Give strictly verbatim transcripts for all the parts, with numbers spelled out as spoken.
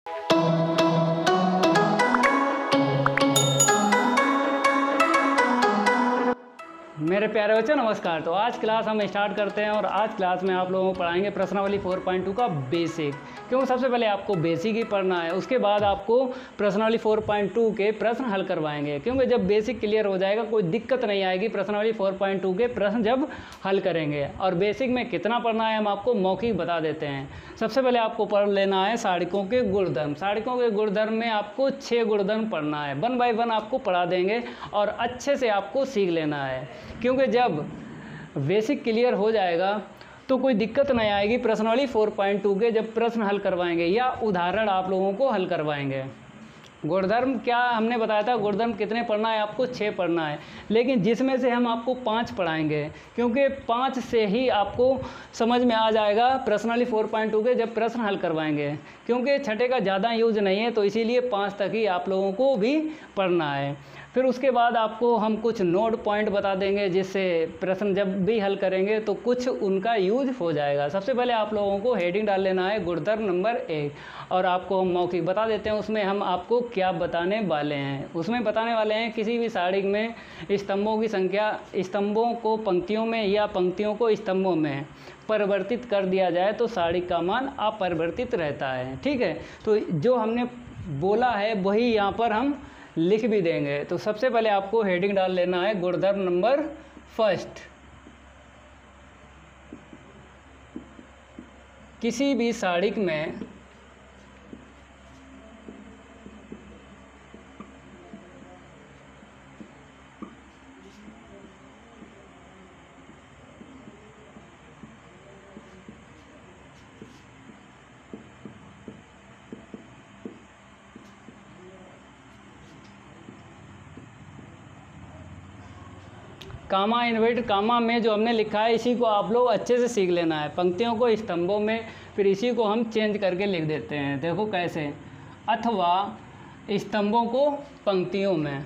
मेरे प्यारे बच्चों नमस्कार। तो आज क्लास हम स्टार्ट करते हैं और आज क्लास में आप लोगों को पढ़ाएंगे प्रश्नावली चार पॉइंट टू का बेसिक। क्यों सबसे पहले आपको बेसिक ही पढ़ना है, उसके बाद आपको प्रश्नावली चार पॉइंट टू के प्रश्न हल करवाएंगे। क्योंकि जब बेसिक क्लियर हो जाएगा कोई दिक्कत नहीं आएगी प्रश्नावली चार पॉइंट टू के प्रश्न जब हल करेंगे। और बेसिक में कितना पढ़ना है हम आपको मौखिक बता देते हैं। सबसे पहले आपको पढ़ लेना है साड़िकों के गुणधर्म। साड़िकों के गुणधर्म में आपको छः गुणधर्म पढ़ना है, वन बाई वन आपको पढ़ा देंगे और अच्छे से आपको सीख लेना है। क्योंकि जब बेसिक क्लियर हो जाएगा तो कोई दिक्कत नहीं आएगी प्रश्नावली चार पॉइंट टू के जब प्रश्न हल करवाएंगे या उदाहरण आप लोगों को हल करवाएंगे। गुणधर्म क्या हमने बताया था, गुणधर्म कितने पढ़ना है आपको? छः पढ़ना है, लेकिन जिसमें से हम आपको पाँच पढ़ाएंगे क्योंकि पाँच से ही आपको समझ में आ जाएगा प्रश्नावली चार पॉइंट टू के जब प्रश्न हल करवाएंगे। क्योंकि छठे का ज़्यादा यूज नहीं है तो इसीलिए पाँच तक ही आप लोगों को भी पढ़ना है। फिर उसके बाद आपको हम कुछ नोट पॉइंट बता देंगे जिससे प्रश्न जब भी हल करेंगे तो कुछ उनका यूज हो जाएगा। सबसे पहले आप लोगों को हेडिंग डाल लेना है गुणधर्म नंबर एक और आपको हम मौखिक बता देते हैं उसमें हम आपको क्या बताने वाले हैं। उसमें बताने वाले हैं किसी भी साड़िक में स्तंभों की संख्या, स्तंभों को पंक्तियों में या पंक्तियों को स्तंभों में परिवर्तित कर दिया जाए तो साड़िक का मान अपरिवर्तित रहता है। ठीक है, तो जो हमने बोला है वही यहाँ पर हम लिख भी देंगे। तो सबसे पहले आपको हेडिंग डाल लेना है गुणधर्म नंबर फर्स्ट। किसी भी साड़िक में कामा इन्वर्टेड कामा में जो हमने लिखा है इसी को आप लोग अच्छे से सीख लेना है। पंक्तियों को स्तंभों में, फिर इसी को हम चेंज करके लिख देते हैं। देखो कैसे, अथवा स्तंभों को पंक्तियों में।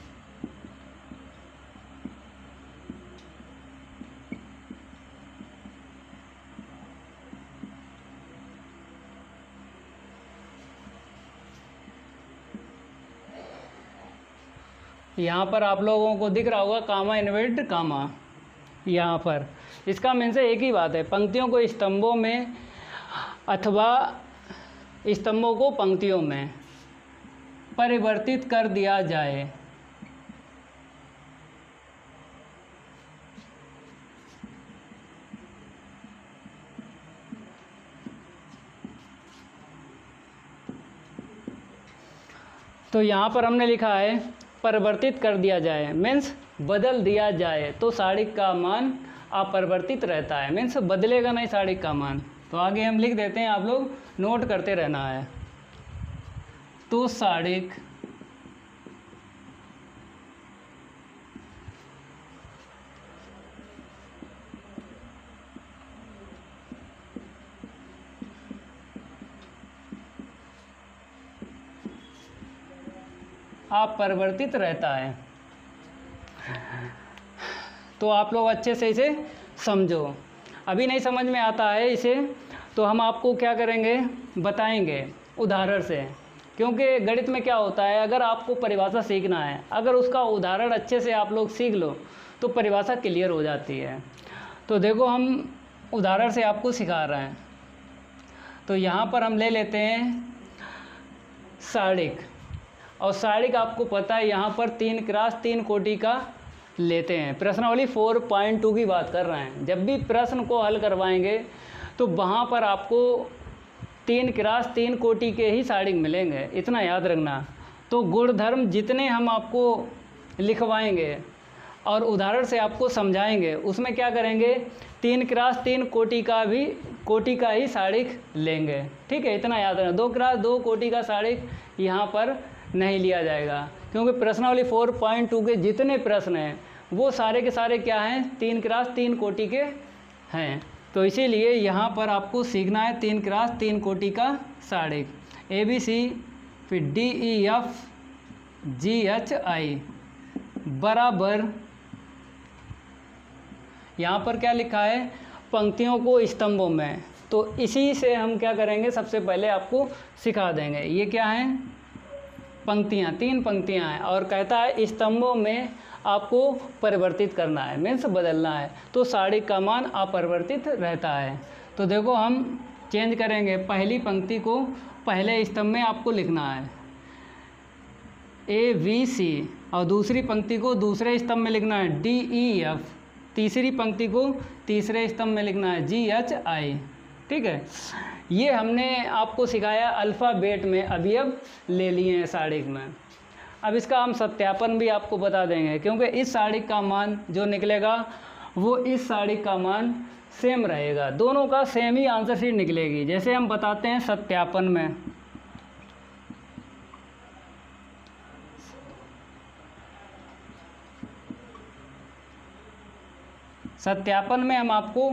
यहाँ पर आप लोगों को दिख रहा होगा कामा इन्वर्टेड कामा। यहाँ पर इसका मीन से एक ही बात है, पंक्तियों को स्तंभों में अथवा स्तंभों को पंक्तियों में परिवर्तित कर दिया जाए। तो यहाँ पर हमने लिखा है परिवर्तित कर दिया जाए, मीन्स बदल दिया जाए तो साड़िक का मान अपरिवर्तित रहता है, मीन्स बदलेगा नहीं साड़िक का मान। तो आगे हम लिख देते हैं, आप लोग नोट करते रहना है। तो साड़िक अपरिवर्तित रहता है। तो आप लोग अच्छे से इसे समझो। अभी नहीं समझ में आता है इसे तो हम आपको क्या करेंगे, बताएंगे उदाहरण से। क्योंकि गणित में क्या होता है, अगर आपको परिभाषा सीखना है, अगर उसका उदाहरण अच्छे से आप लोग सीख लो तो परिभाषा क्लियर हो जाती है। तो देखो हम उदाहरण से आपको सिखा रहे हैं। तो यहाँ पर हम ले लेते हैं साड़िक, और साड़िक आपको पता है यहाँ पर तीन क्रास तीन कोटि का लेते हैं। प्रश्नावली चार पॉइंट टू की बात कर रहे हैं। जब भी प्रश्न को हल करवाएंगे तो वहाँ पर आपको तीन क्रास तीन कोटि के ही साड़िक मिलेंगे, इतना याद रखना। तो गुणधर्म जितने हम आपको लिखवाएंगे और उदाहरण से आपको समझाएंगे उसमें क्या करेंगे, तीन क्रास तीन कोटि का भी कोटि का ही साड़िक लेंगे। ठीक है, इतना याद रखना। दो क्रास दो कोटि का साड़िक यहाँ पर नहीं लिया जाएगा, क्योंकि प्रश्नावली चार पॉइंट टू के जितने प्रश्न हैं वो सारे के सारे क्या हैं, तीन क्रास तीन कोटि के हैं। तो इसीलिए यहाँ पर आपको सीखना है तीन क्रास तीन कोटि का साड़िक। ए बी सी फिर D E F G H I बराबर, यहाँ पर क्या लिखा है, पंक्तियों को स्तंभों में। तो इसी से हम क्या करेंगे, सबसे पहले आपको सिखा देंगे। ये क्या है, पंक्तियाँ, तीन पंक्तियाँ हैं और कहता है स्तंभों में आपको परिवर्तित करना है, मीन्स बदलना है। तो साड़ी का मान अपरिवर्तित रहता है। तो देखो हम चेंज करेंगे, पहली पंक्ति को पहले स्तंभ में आपको लिखना है ए वी सी, और दूसरी पंक्ति को दूसरे स्तंभ में लिखना है डी ई एफ, तीसरी पंक्ति को तीसरे स्तंभ में लिखना है जी एच आई। ठीक है, ये हमने आपको सिखाया अल्फ़ाबेट में अवयव ले लिए हैं साड़ी में। अब इसका हम सत्यापन भी आपको बता देंगे, क्योंकि इस साड़ी का मान जो निकलेगा वो इस साड़ी का मान सेम रहेगा, दोनों का सेम ही आंसर शीट निकलेगी। जैसे हम बताते हैं सत्यापन में, सत्यापन में हम आपको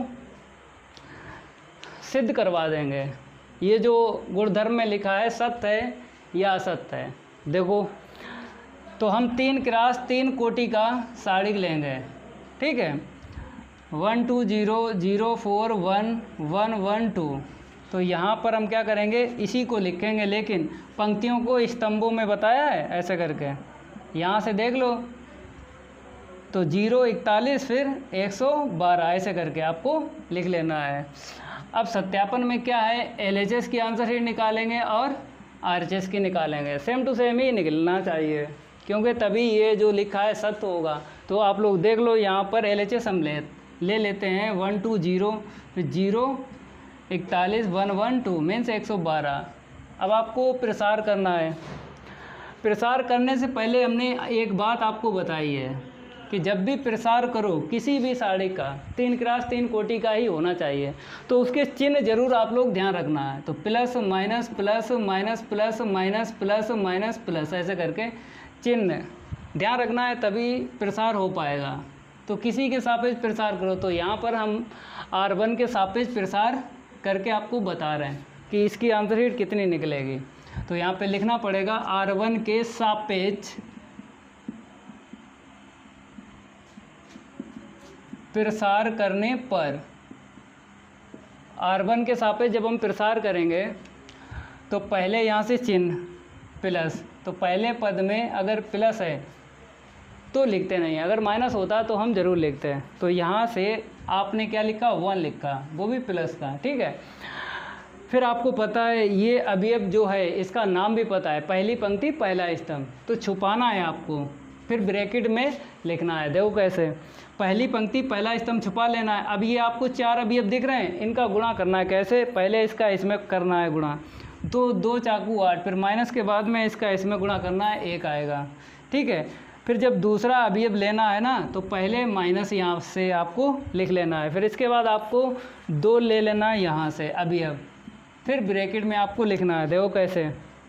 सिद्ध करवा देंगे ये जो गुणधर्म में लिखा है सत्य है या असत्य है। देखो, तो हम तीन क्रास तीन कोटि का साड़ी लेंगे। ठीक है, one two zero zero four one one one two. तो यहाँ पर हम क्या करेंगे, इसी को लिखेंगे, लेकिन पंक्तियों को स्तंभों में बताया है ऐसे करके, यहाँ से देख लो। तो जीरो इकतालीस फिर एक सौ बारह ऐसे करके आपको लिख लेना है। अब सत्यापन में क्या है, एल एच एस की आंसर शीट निकालेंगे और आर एच एस की निकालेंगे, सेम टू सेम ही निकलना चाहिए, क्योंकि तभी ये जो लिखा है सत्य होगा। तो आप लोग देख लो, यहाँ पर एल एच एस हम ले ले लेते हैं वन टू जीरो फिर जीरो इकतालीस वन वन टू मीन्स एक सौ बारह। अब आपको प्रसार करना है। प्रसार करने से पहले हमने एक बात आपको बताई है कि जब भी प्रसार करो किसी भी साड़ी का, तीन क्रास तीन कोटि का ही होना चाहिए, तो उसके चिन्ह जरूर आप लोग ध्यान रखना है। तो plus minus plus minus plus minus plus minus plus ऐसे करके चिन्ह ध्यान रखना है, तभी प्रसार हो पाएगा। तो किसी के सापेक्ष प्रसार करो, तो यहाँ पर हम आर वन के सापेक्ष प्रसार करके आपको बता रहे हैं कि इसकी आंसर शीट कितनी निकलेगी। तो यहाँ पे लिखना पड़ेगा आर वन के सापेक्ष प्रसार करने पर, आर वन के सापेक्ष जब हम प्रसार करेंगे तो पहले यहाँ से चिन्ह प्लस, तो पहले पद में अगर प्लस है तो लिखते नहीं, अगर माइनस होता तो हम ज़रूर लिखते हैं। तो यहाँ से आपने क्या लिखा, वन लिखा, वो भी प्लस का। ठीक है, फिर आपको पता है ये अवयव जो है इसका नाम भी पता है, पहली पंक्ति पहला स्तंभ, तो छुपाना है आपको, फिर ब्रैकेट में लिखना है। देखो कैसे, पहली पंक्ति पहला स्तंभ छुपा लेना है। अब ये आपको चार अवयव दिख रहे हैं, इनका गुणा करना है। कैसे, पहले इसका इसमें करना है गुणा, तो दो चाकू आठ, फिर माइनस के बाद में इसका इसमें गुणा करना है, एक आएगा। ठीक है, फिर जब दूसरा अवयव लेना है ना, तो पहले माइनस यहाँ से आपको लिख लेना है, फिर इसके बाद आपको दो ले लेना है यहाँ से अवयव, फिर ब्रैकेट में आपको लिखना है। देखो कैसे,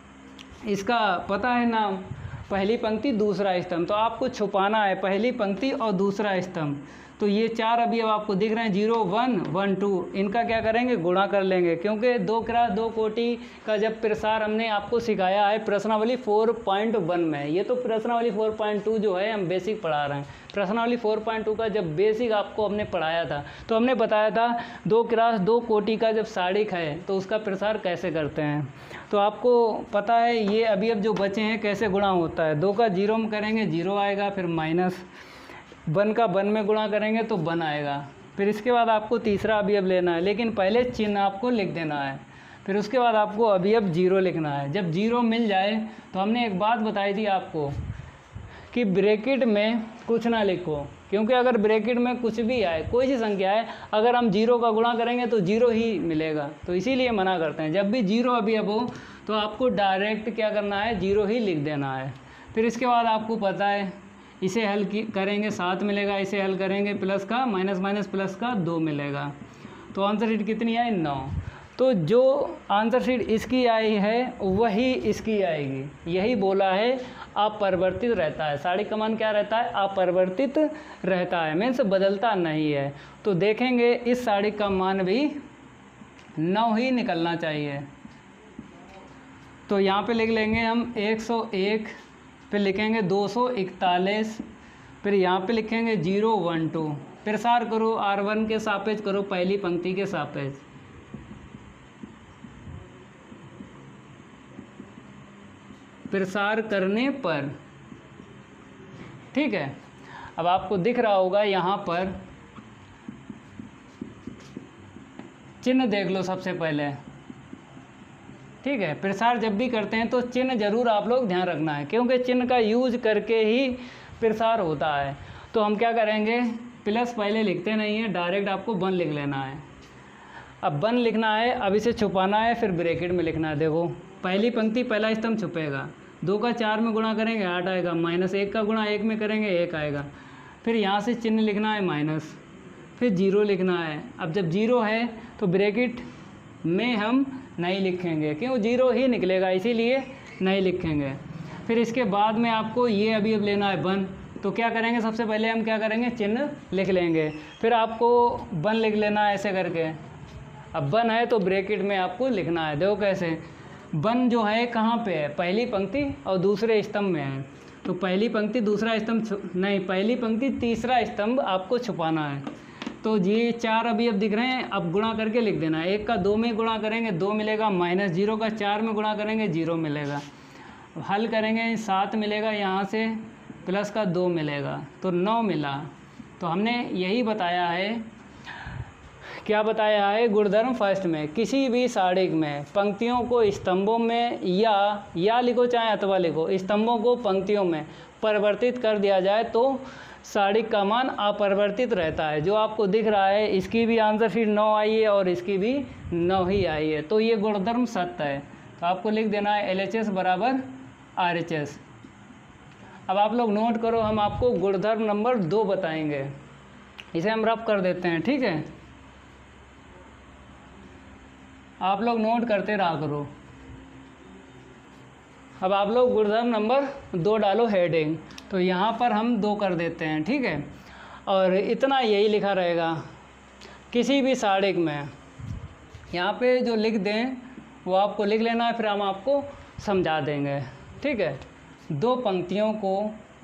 इसका पता है नाम, पहली पंक्ति दूसरा स्तंभ, तो आपको छुपाना है पहली पंक्ति और दूसरा स्तंभ। तो ये चार अवयव आपको दिख रहे हैं, जीरो वन वन टू, इनका क्या करेंगे, गुणा कर लेंगे, क्योंकि दो क्रास दो कोटि का जब प्रसार हमने आपको सिखाया है प्रश्नावली फोर पॉइंट वन में। ये तो प्रश्नावली फोर पॉइंट टू जो है हम बेसिक पढ़ा रहे हैं। प्रश्नावली फोर पॉइंट टू का जब बेसिक आपको हमने पढ़ाया था तो हमने बताया था दो क्रास दो कोटि का जब साड़िक है तो उसका प्रसार कैसे करते हैं। तो आपको पता है ये अवयव जो बचे हैं कैसे गुणा होता है। दो का जीरो में करेंगे जीरो आएगा, फिर माइनस वन का वन में गुणा करेंगे तो वन आएगा। फिर इसके बाद आपको तीसरा अवयव लेना है, लेकिन पहले चिन्ह आपको लिख देना है। फिर उसके बाद आपको अवयव जीरो लिखना है। जब जीरो मिल जाए तो हमने एक बात बताई थी आपको कि ब्रैकेट में कुछ ना लिखो, क्योंकि अगर ब्रैकेट में कुछ भी आए, कोई सी संख्या है, अगर हम जीरो का गुणा करेंगे तो जीरो ही मिलेगा, तो इसीलिए मना करते हैं। जब भी जीरो अवयव हो तो आपको डायरेक्ट क्या करना है, जीरो ही लिख देना है। फिर इसके बाद आपको पता है इसे हल की करेंगे सात मिलेगा, इसे हल करेंगे प्लस का माइनस माइनस प्लस का दो मिलेगा। तो आंसर शीट कितनी आई, नौ। तो जो आंसर शीट इसकी आई है वही इसकी आएगी। यही बोला है अपरिवर्तित रहता है। साड़ी का मान क्या रहता है, अपरिवर्तित रहता है, मीन्स बदलता नहीं है। तो देखेंगे इस साड़ी का मान भी नौ ही निकलना चाहिए। तो यहाँ पे लिख लेंगे हम एक सौ एक, फिर लिखेंगे दो सौ इकतालीस, फिर यहाँ पे लिखेंगे जीरो वन टू। प्रसार करो, आर वन के सापेक्ष करो, पहली पंक्ति के सापेक्ष। प्रसार करने पर, ठीक है। अब आपको दिख रहा होगा यहाँ पर चिन्ह देख लो सबसे पहले, ठीक है। प्रसार जब भी करते हैं तो चिन्ह जरूर आप लोग ध्यान रखना है, क्योंकि चिन्ह का यूज करके ही प्रसार होता है। तो हम क्या करेंगे, प्लस पहले लिखते नहीं है, डायरेक्ट आपको वन लिख लेना है। अब वन लिखना है, अब इसे छुपाना है, फिर ब्रैकेट में लिखना है। देखो पहली पंक्ति पहला स्तंभ छुपेगा, दो का चार में गुणा करेंगे आठ आएगा, माइनस एक का गुणा एक में करेंगे एक आएगा, फिर यहाँ से चिन्ह लिखना है माइनस, फिर जीरो लिखना है। अब जब जीरो है तो ब्रैकेट में हम नहीं लिखेंगे, क्यों, जीरो ही निकलेगा, इसीलिए नहीं लिखेंगे। फिर इसके बाद में आपको ये अभी अब लेना है वन, तो क्या करेंगे, सबसे पहले हम क्या करेंगे, चिन्ह लिख लेंगे, फिर आपको वन लिख लेना है ऐसे करके। अब वन है तो ब्रैकेट में आपको लिखना है। देखो कैसे, वन जो है कहाँ पे है, पहली पंक्ति और दूसरे स्तंभ में है, तो पहली पंक्ति दूसरा स्तंभ नहीं, पहली पंक्ति तीसरा स्तंभ आपको छुपाना है। तो ये चार अभी अब दिख रहे हैं, अब गुणा करके लिख देना है। एक का दो में गुणा करेंगे दो मिलेगा, माइनस जीरो का चार में गुणा करेंगे जीरो मिलेगा, हल करेंगे सात मिलेगा, यहाँ से प्लस का दो मिलेगा, तो नौ मिला। तो हमने यही बताया है, क्या बताया है, गुणधर्म फर्स्ट में किसी भी सारणिक में पंक्तियों को स्तंभों में या या लिखो चाहे अथवा लिखो, स्तंभों को पंक्तियों में परिवर्तित कर दिया जाए तो सारणिक का मान अपरिवर्तित रहता है। जो आपको दिख रहा है इसकी भी आंसर शीट नौ आई है और इसकी भी नौ ही आई है, तो ये गुणधर्म सत्य है। तो आपको लिख देना है एल एच एस बराबर आर एच एस। अब आप लोग नोट करो, हम आपको गुणधर्म नंबर दो बताएंगे, इसे हम रफ कर देते हैं, ठीक है। आप लोग नोट करते रहा करो। अब आप लोग गुणधर्म नंबर दो डालो हेडिंग, तो यहाँ पर हम दो कर देते हैं, ठीक है। और इतना यही लिखा रहेगा, किसी भी सारणिक में यहाँ पे जो लिख दें वो आपको लिख लेना है, फिर हम आपको समझा देंगे, ठीक है। दो पंक्तियों को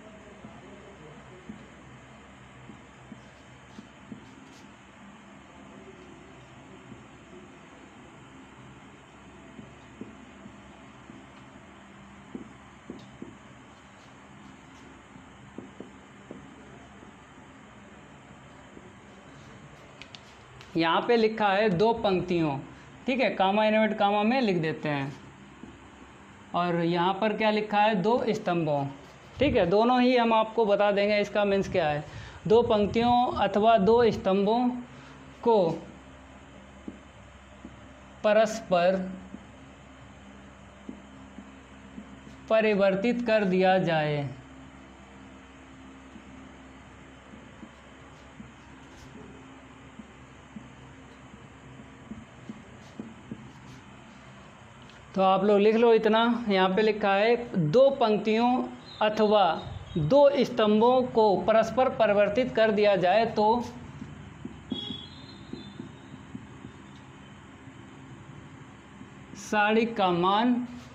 यहाँ पे लिखा है दो पंक्तियों, ठीक है, कामा इनवर्ट कामा में लिख देते हैं। और यहाँ पर क्या लिखा है, दो स्तंभों, ठीक है, दोनों ही हम आपको बता देंगे इसका मीन्स क्या है। दो पंक्तियों अथवा दो स्तंभों को परस्पर परिवर्तित कर दिया जाए तो आप लोग लिख लो इतना, यहाँ पे लिखा है दो पंक्तियों अथवा दो स्तंभों को परस्पर परिवर्तित कर दिया जाए तो सारणिक का मान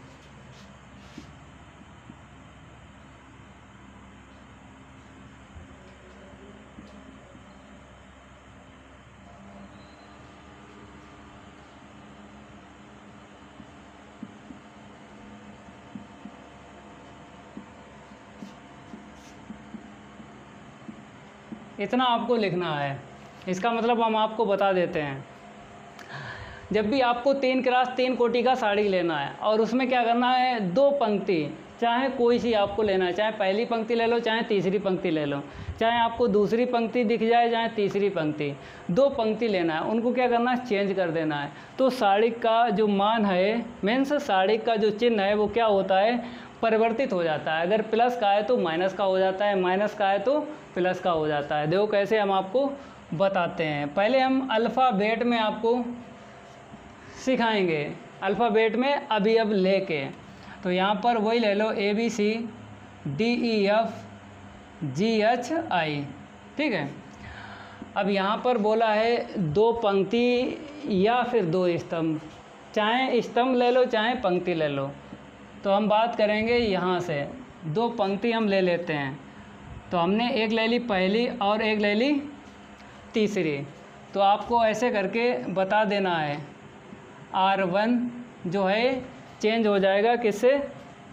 इतना आपको लिखना है। इसका मतलब हम आपको बता देते हैं, जब भी आपको तीन क्लास तीन कोटि का साड़ी लेना है और उसमें क्या करना है, दो पंक्ति चाहे कोई सी आपको लेना है, चाहे पहली पंक्ति ले लो चाहे तीसरी पंक्ति ले लो, चाहे आपको दूसरी पंक्ति दिख जाए चाहे तीसरी पंक्ति, दो पंक्ति लेना है, उनको क्या करना है, चेंज कर देना है। तो साड़ी का जो मान है, मीन्स साड़ी का जो चिन्ह है वो क्या होता है, परिवर्तित हो जाता है। अगर प्लस का है तो माइनस का हो जाता है, माइनस का है तो प्लस का हो जाता है। देखो कैसे हम आपको बताते हैं। पहले हम अल्फ़ाबेट में आपको सिखाएंगे, अल्फ़ाबेट में अभी अब लेके, तो यहाँ पर वही ले लो, A B C D E F G H I, ठीक है। अब यहाँ पर बोला है दो पंक्ति या फिर दो स्तंभ, चाहे स्तंभ ले लो चाहे पंक्ति ले लो। तो हम बात करेंगे यहाँ से, दो पंक्ति हम ले लेते हैं, तो हमने एक ले ली पहली और एक ले ली तीसरी, तो आपको ऐसे करके बता देना है। आर वन जो है चेंज हो जाएगा किससे,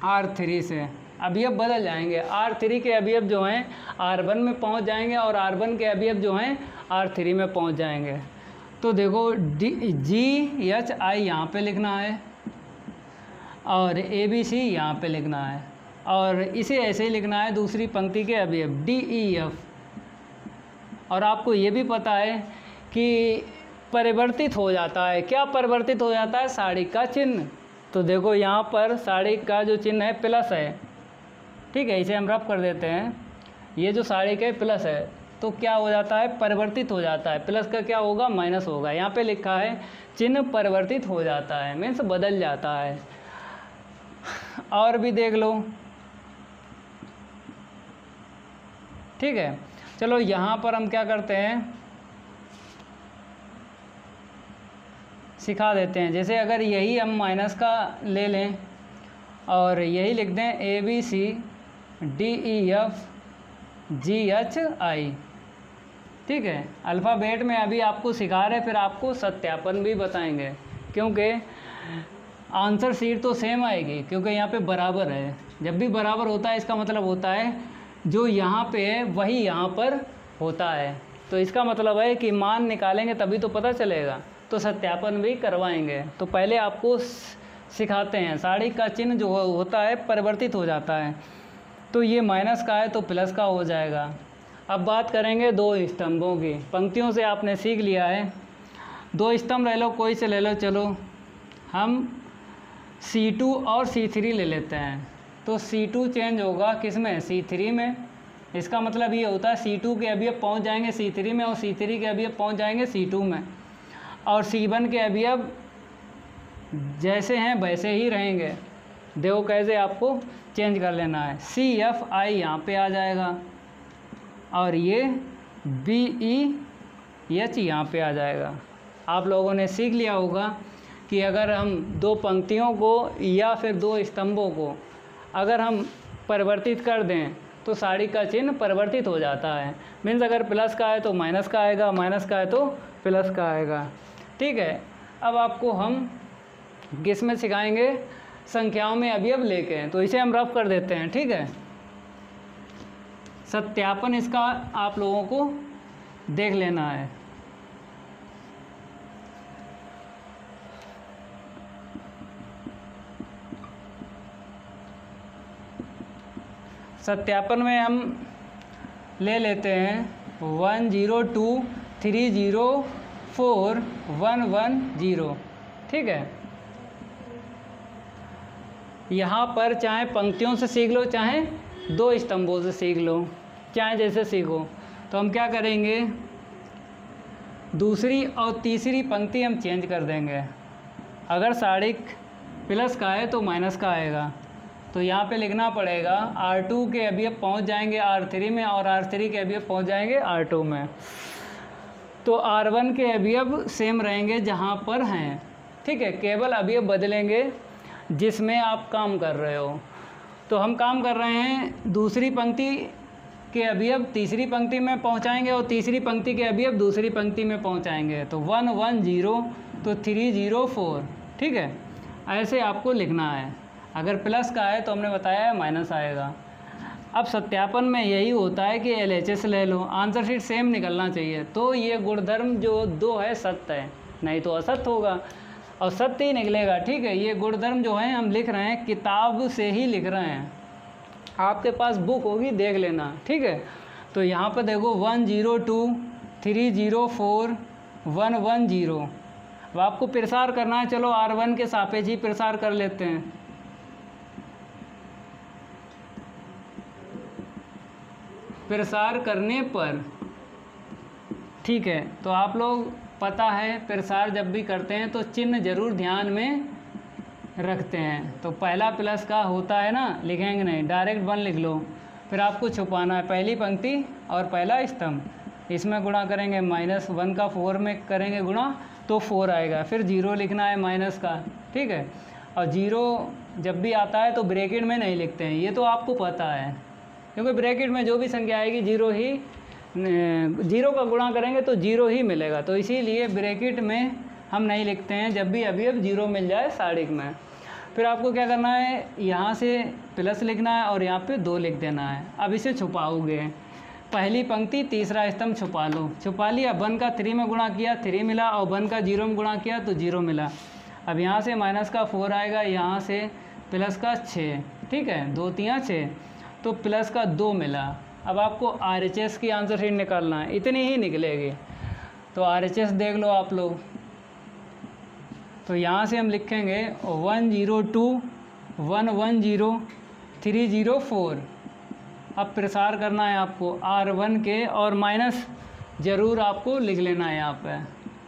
आर थ्री से अवयव बदल जाएंगे। आर थ्री के अवयव जो हैं आर वन में पहुंच जाएंगे और आर वन के अवयव जो हैं आर थ्री में पहुंच जाएंगे। तो देखो डी जी एच आई यहाँ पे लिखना है और ए बी सी यहाँ पे लिखना है और इसे ऐसे ही लिखना है दूसरी पंक्ति के अवयव डी ई एफ। और आपको ये भी पता है कि परिवर्तित हो जाता है। क्या परिवर्तित हो जाता है? साड़ी का चिन्ह। तो देखो यहाँ पर साड़ी का जो चिन्ह है प्लस है, ठीक है, इसे हम रफ कर देते हैं। ये जो साड़ी का प्लस है तो क्या हो जाता है? परिवर्तित हो जाता है। प्लस का क्या होगा? माइनस होगा। यहाँ पे लिखा है चिन्ह परिवर्तित हो जाता है, मीन्स बदल जाता है। और भी देख लो, ठीक है। चलो यहाँ पर हम क्या करते हैं, सिखा देते हैं। जैसे अगर यही हम माइनस का ले लें और यही लिख दें A B C D E F G H I, ठीक है। अल्फ़ाबेट में अभी आपको सिखा रहे, फिर आपको सत्यापन भी बताएंगे, क्योंकि आंसर शीट तो सेम आएगी, क्योंकि यहाँ पे बराबर है। जब भी बराबर होता है इसका मतलब होता है जो यहाँ पे है वही यहाँ पर होता है। तो इसका मतलब है कि मान निकालेंगे तभी तो पता चलेगा। तो सत्यापन भी करवाएंगे। तो पहले आपको सिखाते हैं, साड़ी का चिन्ह जो होता है परिवर्तित हो जाता है। तो ये माइनस का है तो प्लस का हो जाएगा। अब बात करेंगे दो स्तंभों की। पंक्तियों से आपने सीख लिया है, दो स्तंभ ले लो, कोई से ले लो। चलो हम सी टू और सी थ्री ले लेते हैं। तो सी टू चेंज होगा किस में? सी थ्री में। इसका मतलब ये होता है सी टू के अवयव पहुंच जाएंगे सी थ्री में और सी थ्री के अवयव पहुंच जाएंगे सी टू में। और सी वन के अवयव जैसे हैं वैसे ही रहेंगे। देखो कैसे आपको चेंज कर लेना है। सी एफ आई यहाँ पे आ जाएगा और ये बी ई एच यहाँ पे आ जाएगा। आप लोगों ने सीख लिया होगा कि अगर हम दो पंक्तियों को या फिर दो स्तंभों को अगर हम परिवर्तित कर दें तो साड़ी का चिन्ह परिवर्तित हो जाता है। मीन्स अगर प्लस का है तो माइनस का आएगा, माइनस का है तो प्लस का आएगा, ठीक है। अब आपको हम किस में सिखाएंगे? संख्याओं में अवयव लेके। तो इसे हम रफ कर देते हैं, ठीक है। सत्यापन इसका आप लोगों को देख लेना है। सत्यापन में हम ले लेते हैं one zero two three zero four one one zero, ठीक है। यहाँ पर चाहे पंक्तियों से सीख लो, चाहे दो स्तंभों से सीख लो, चाहे जैसे सीखो। तो हम क्या करेंगे, दूसरी और तीसरी पंक्ति हम चेंज कर देंगे। अगर साड़ी प्लस का है तो माइनस का आएगा। तो यहाँ पे लिखना पड़ेगा आर टू के अवयव पहुँच जाएंगे आर थ्री में और आर थ्री के अवयव पहुँच जाएंगे आर टू में। तो आर वन के अवयव सेम रहेंगे जहाँ पर हैं, ठीक है। केवल अवयव बदलेंगे जिसमें आप काम कर रहे हो। तो हम काम कर रहे हैं दूसरी पंक्ति के अवयव तीसरी पंक्ति में पहुंचाएंगे और तीसरी पंक्ति के अवयव दूसरी पंक्ति में पहुंचाएंगे। तो वन वन ज़ीरो तो थ्री ज़ीरो फोर, ठीक है। ऐसे आपको लिखना है। अगर प्लस का है तो हमने बताया है माइनस आएगा। अब सत्यापन में यही होता है कि एल एच एस ले लो, आंसर शीट सेम निकलना चाहिए। तो ये गुणधर्म जो दो है सत्य है, नहीं तो असत्य होगा और सत्य ही निकलेगा, ठीक है। ये गुणधर्म जो है हम लिख रहे हैं किताब से ही लिख रहे हैं। आपके पास बुक होगी देख लेना, ठीक है। तो यहाँ पर देखो one zero two three zero four one one zero. अब आपको प्रसार करना है, चलो आर वन के सापेक्ष ही प्रसार कर लेते हैं। प्रसार करने पर, ठीक है। तो आप लोग पता है प्रसार जब भी करते हैं तो चिन्ह जरूर ध्यान में रखते हैं। तो पहला प्लस का होता है ना, लिखेंगे नहीं, डायरेक्ट वन लिख लो। फिर आपको छुपाना है पहली पंक्ति और पहला स्तंभ, इसमें गुणा करेंगे माइनस वन का फोर में करेंगे गुणा तो फोर आएगा। फिर जीरो लिखना है माइनस का, ठीक है। और जीरो जब भी आता है तो ब्रैकेट में नहीं लिखते हैं, ये तो आपको पता है, क्योंकि ब्रैकेट में जो भी संख्या आएगी जीरो ही, जीरो का गुणा करेंगे तो जीरो ही मिलेगा। तो इसीलिए ब्रैकेट में हम नहीं लिखते हैं जब भी अवयव जीरो मिल जाए साड़िक में। फिर आपको क्या करना है, यहाँ से प्लस लिखना है और यहाँ पे दो लिख देना है। अब इसे छुपाओगे, पहली पंक्ति तीसरा स्तंभ छुपा लो, छुपा लिया। वन का थ्री में गुणा किया थ्री मिला, और वन का जीरो में गुणा किया तो जीरो मिला। अब यहाँ से माइनस का फोर आएगा, यहाँ से प्लस का छः, ठीक है, दो तियाँ छः, तो प्लस का दो मिला। अब आपको आर एच एस की आंसर शीट निकालना है, इतनी ही निकलेगी। तो आर एच एस देख लो आप लोग, तो यहाँ से हम लिखेंगे one zero two one one zero three zero four. अब प्रसार करना है आपको आर वन के, और माइनस ज़रूर आपको लिख लेना है यहाँ पे।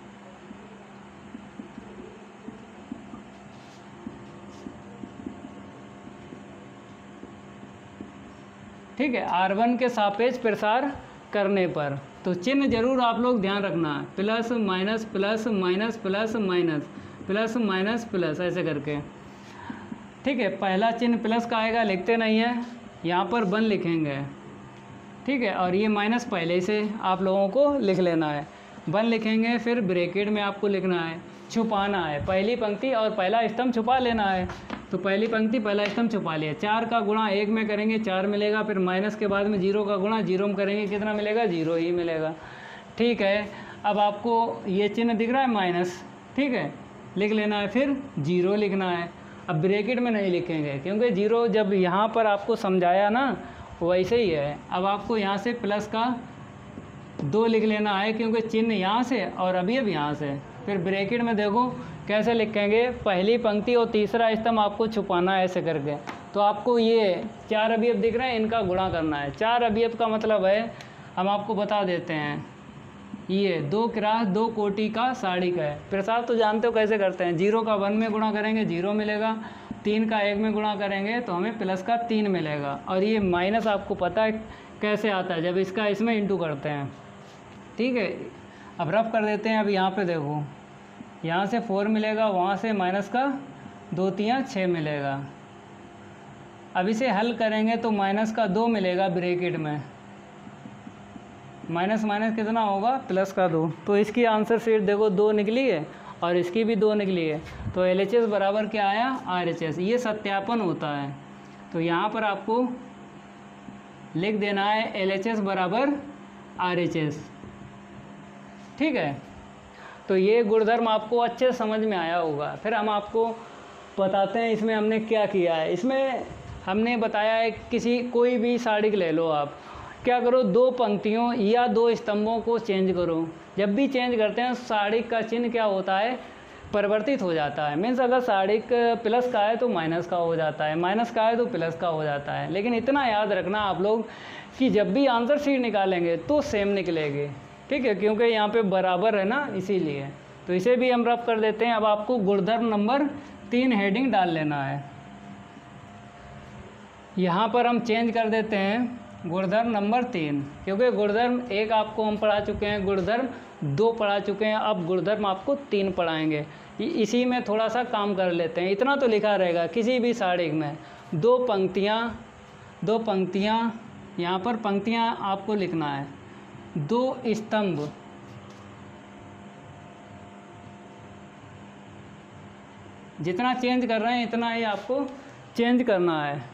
ठीक है, आर वन के सापेक्ष प्रसार करने पर तो चिन्ह जरूर आप लोग ध्यान रखना है, plus minus plus minus plus minus plus minus plus ऐसे करके। ठीक है, पहला चिन्ह प्लस का आएगा, लिखते नहीं है, यहाँ पर वन लिखेंगे। ठीक है, और ये माइनस पहले से आप लोगों को लिख लेना है, वन लिखेंगे। फिर ब्रैकेट में आपको लिखना है, छुपाना है, पहली पंक्ति और पहला स्तंभ छुपा लेना है। तो पहली पंक्ति पहला स्तंभ छुपा लिया, चार का गुणा एक में करेंगे चार मिलेगा, फिर माइनस के बाद में जीरो का गुणा जीरो में करेंगे कितना मिलेगा, जीरो ही मिलेगा। ठीक है, अब आपको ये चिन्ह दिख रहा है माइनस, ठीक है, लिख लेना है, फिर जीरो लिखना है। अब ब्रैकेट में नहीं लिखेंगे क्योंकि जीरो जब यहाँ पर आपको समझाया ना वैसे ही है। अब आपको यहाँ से प्लस का दो लिख लेना है क्योंकि चिन्ह यहाँ से और अभी अब यहाँ से। फिर ब्रैकेट में देखो कैसे लिखेंगे, पहली पंक्ति और तीसरा स्तंभ आपको छुपाना है ऐसे करके। तो आपको ये चार अवयव दिख रहे हैं, इनका गुणा करना है। चार अवयव का मतलब है, हम आपको बता देते हैं, ये दो क्रास दो कोटि का साड़ी का है। प्रसार तो जानते हो कैसे करते हैं, जीरो का वन में गुणा करेंगे जीरो मिलेगा, तीन का एक में गुणा करेंगे तो हमें प्लस का तीन मिलेगा। और ये माइनस आपको पता है कैसे आता है, जब इसका इसमें इंटू करते हैं। ठीक है, अब रफ कर देते हैं। अब यहाँ पे देखो, यहाँ से फोर मिलेगा, वहाँ से माइनस का दो तियाँ छः मिलेगा। अब इसे हल करेंगे तो माइनस का दो मिलेगा ब्रैकेट में, माइनस माइनस कितना होगा, प्लस का दो। तो इसकी आंसर शीट देखो दो निकली है और इसकी भी दो निकली है। तो एल एच एस बराबर क्या आया, आर एच एस। ये सत्यापन होता है, तो यहाँ पर आपको लिख देना है एल एच एस बराबर आर एच एस। ठीक है, तो ये गुणधर्म आपको अच्छे से समझ में आया होगा। फिर हम आपको बताते हैं इसमें हमने क्या किया है। इसमें हमने बताया है, किसी कोई भी साड़ी ले लो, आप क्या करो, दो पंक्तियों या दो स्तंभों को चेंज करो। जब भी चेंज करते हैं साड़ी का चिन्ह क्या होता है, परिवर्तित हो जाता है। मीन्स अगर साड़ी प्लस का है तो माइनस का हो जाता है, माइनस का है तो प्लस का हो जाता है। लेकिन इतना याद रखना आप लोग कि जब भी आंसर शीट निकालेंगे तो सेम निकलेगी। ठीक है, क्योंकि यहाँ पे बराबर है ना, इसीलिए। तो इसे भी हम रफ कर देते हैं। अब आपको गुणधर्म नंबर तीन हेडिंग डाल लेना है। यहाँ पर हम चेंज कर देते हैं गुणधर्म नंबर तीन, क्योंकि गुणधर्म एक आपको हम पढ़ा चुके हैं, गुणधर्म दो पढ़ा चुके हैं, अब गुणधर्म आपको तीन पढ़ाएंगे। इसी में थोड़ा सा काम कर लेते हैं। इतना तो लिखा रहेगा किसी भी साड़ी में, दो पंक्तियाँ दो पंक्तियाँ यहाँ पर पंक्तियाँ आपको लिखना है, दो स्तंभ, जितना चेंज कर रहे हैं इतना ही आपको चेंज करना है।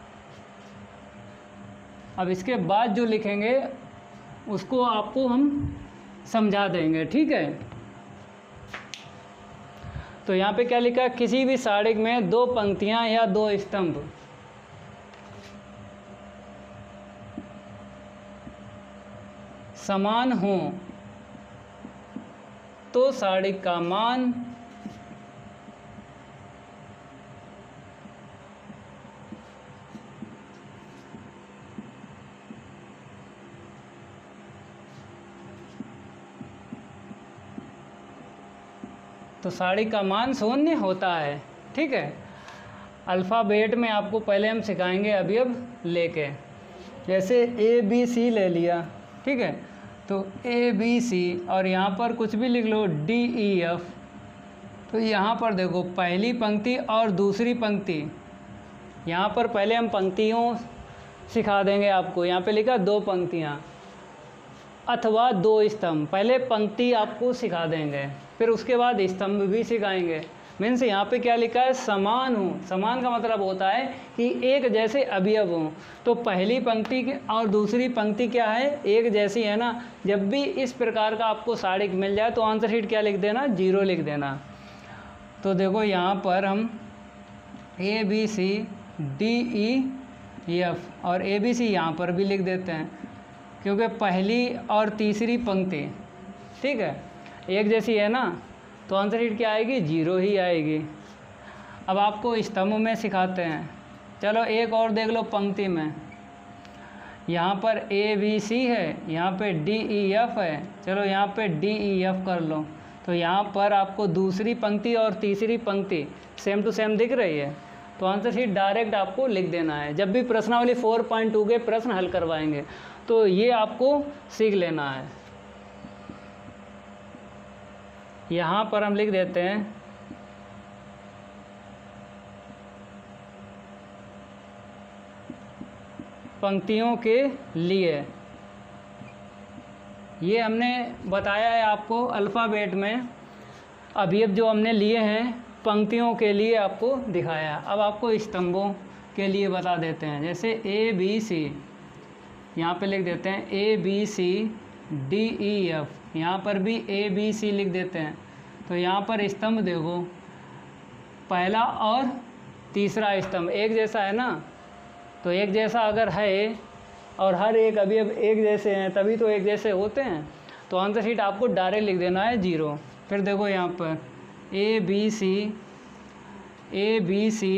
अब इसके बाद जो लिखेंगे उसको आपको हम समझा देंगे। ठीक है, तो यहाँ पे क्या लिखा है, किसी भी साड़ी में दो पंक्तियाँ या दो स्तंभ समान हों तो साड़ी का मान तो साड़ी का मान शून्य होता है। ठीक है, अल्फ़ाबेट में आपको पहले हम सिखाएंगे अभी अब लेके, जैसे ए बी सी ले लिया। ठीक है, तो ए बी सी और यहाँ पर कुछ भी लिख लो, डी ई एफ। तो यहाँ पर देखो पहली पंक्ति और दूसरी पंक्ति, यहाँ पर पहले हम पंक्तियों सिखा देंगे आपको। यहाँ पे लिखा दो पंक्तियाँ अथवा दो स्तंभ, पहले पंक्ति आपको सिखा देंगे, फिर उसके बाद स्तंभ भी सिखाएंगे। मीन्स यहाँ पे क्या लिखा है, समान हो। समान का मतलब होता है कि एक जैसे अवयव हों। तो पहली पंक्ति और दूसरी पंक्ति क्या है, एक जैसी है ना। जब भी इस प्रकार का आपको साड़िक मिल जाए तो आंसर शीट क्या लिख देना, जीरो लिख देना। तो देखो यहाँ पर हम A B C D E F और ए बी सी यहाँ पर भी लिख देते हैं, क्योंकि पहली और तीसरी पंक्ति ठीक है एक जैसी है ना, तो आंसर शीट क्या आएगी, जीरो ही आएगी। अब आपको स्तंभ में सिखाते हैं। चलो एक और देख लो पंक्ति में, यहाँ पर ए बी सी है, यहाँ पे डी ई एफ है। चलो यहाँ पे डी ई एफ कर लो, तो यहाँ पर आपको दूसरी पंक्ति और तीसरी पंक्ति सेम टू सेम दिख रही है, तो आंसर शीट डायरेक्ट आपको लिख देना है। जब भी प्रश्नावली फोर पॉइंट टू के प्रश्न हल करवाएंगे तो ये आपको सीख लेना है। यहाँ पर हम लिख देते हैं पंक्तियों के लिए। ये हमने बताया है आपको अल्फ़ाबेट में, अवयव जो हमने लिए हैं पंक्तियों के लिए आपको दिखाया। अब आपको स्तंभों के लिए बता देते हैं। जैसे ए बी सी, यहाँ पे लिख देते हैं A B C D E F, यहाँ पर भी ए बी सी लिख देते हैं। तो यहाँ पर स्तंभ देखो, पहला और तीसरा स्तंभ एक जैसा है ना, तो एक जैसा अगर है और हर एक अवयव एक जैसे हैं तभी तो एक जैसे होते हैं, तो आंसर शीट आपको डायरेक्ट लिख देना है जीरो। फिर देखो यहाँ पर A B C A B C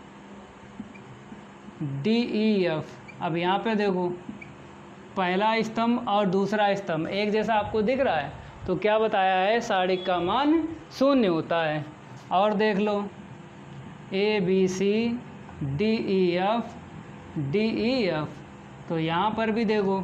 D E F. अब यहाँ पे देखो पहला स्तंभ और दूसरा स्तंभ एक जैसा आपको दिख रहा है, तो क्या बताया है, साड़िक का मान शून्य होता है। और देख लो A B C D E F D E F, तो यहाँ पर भी देखो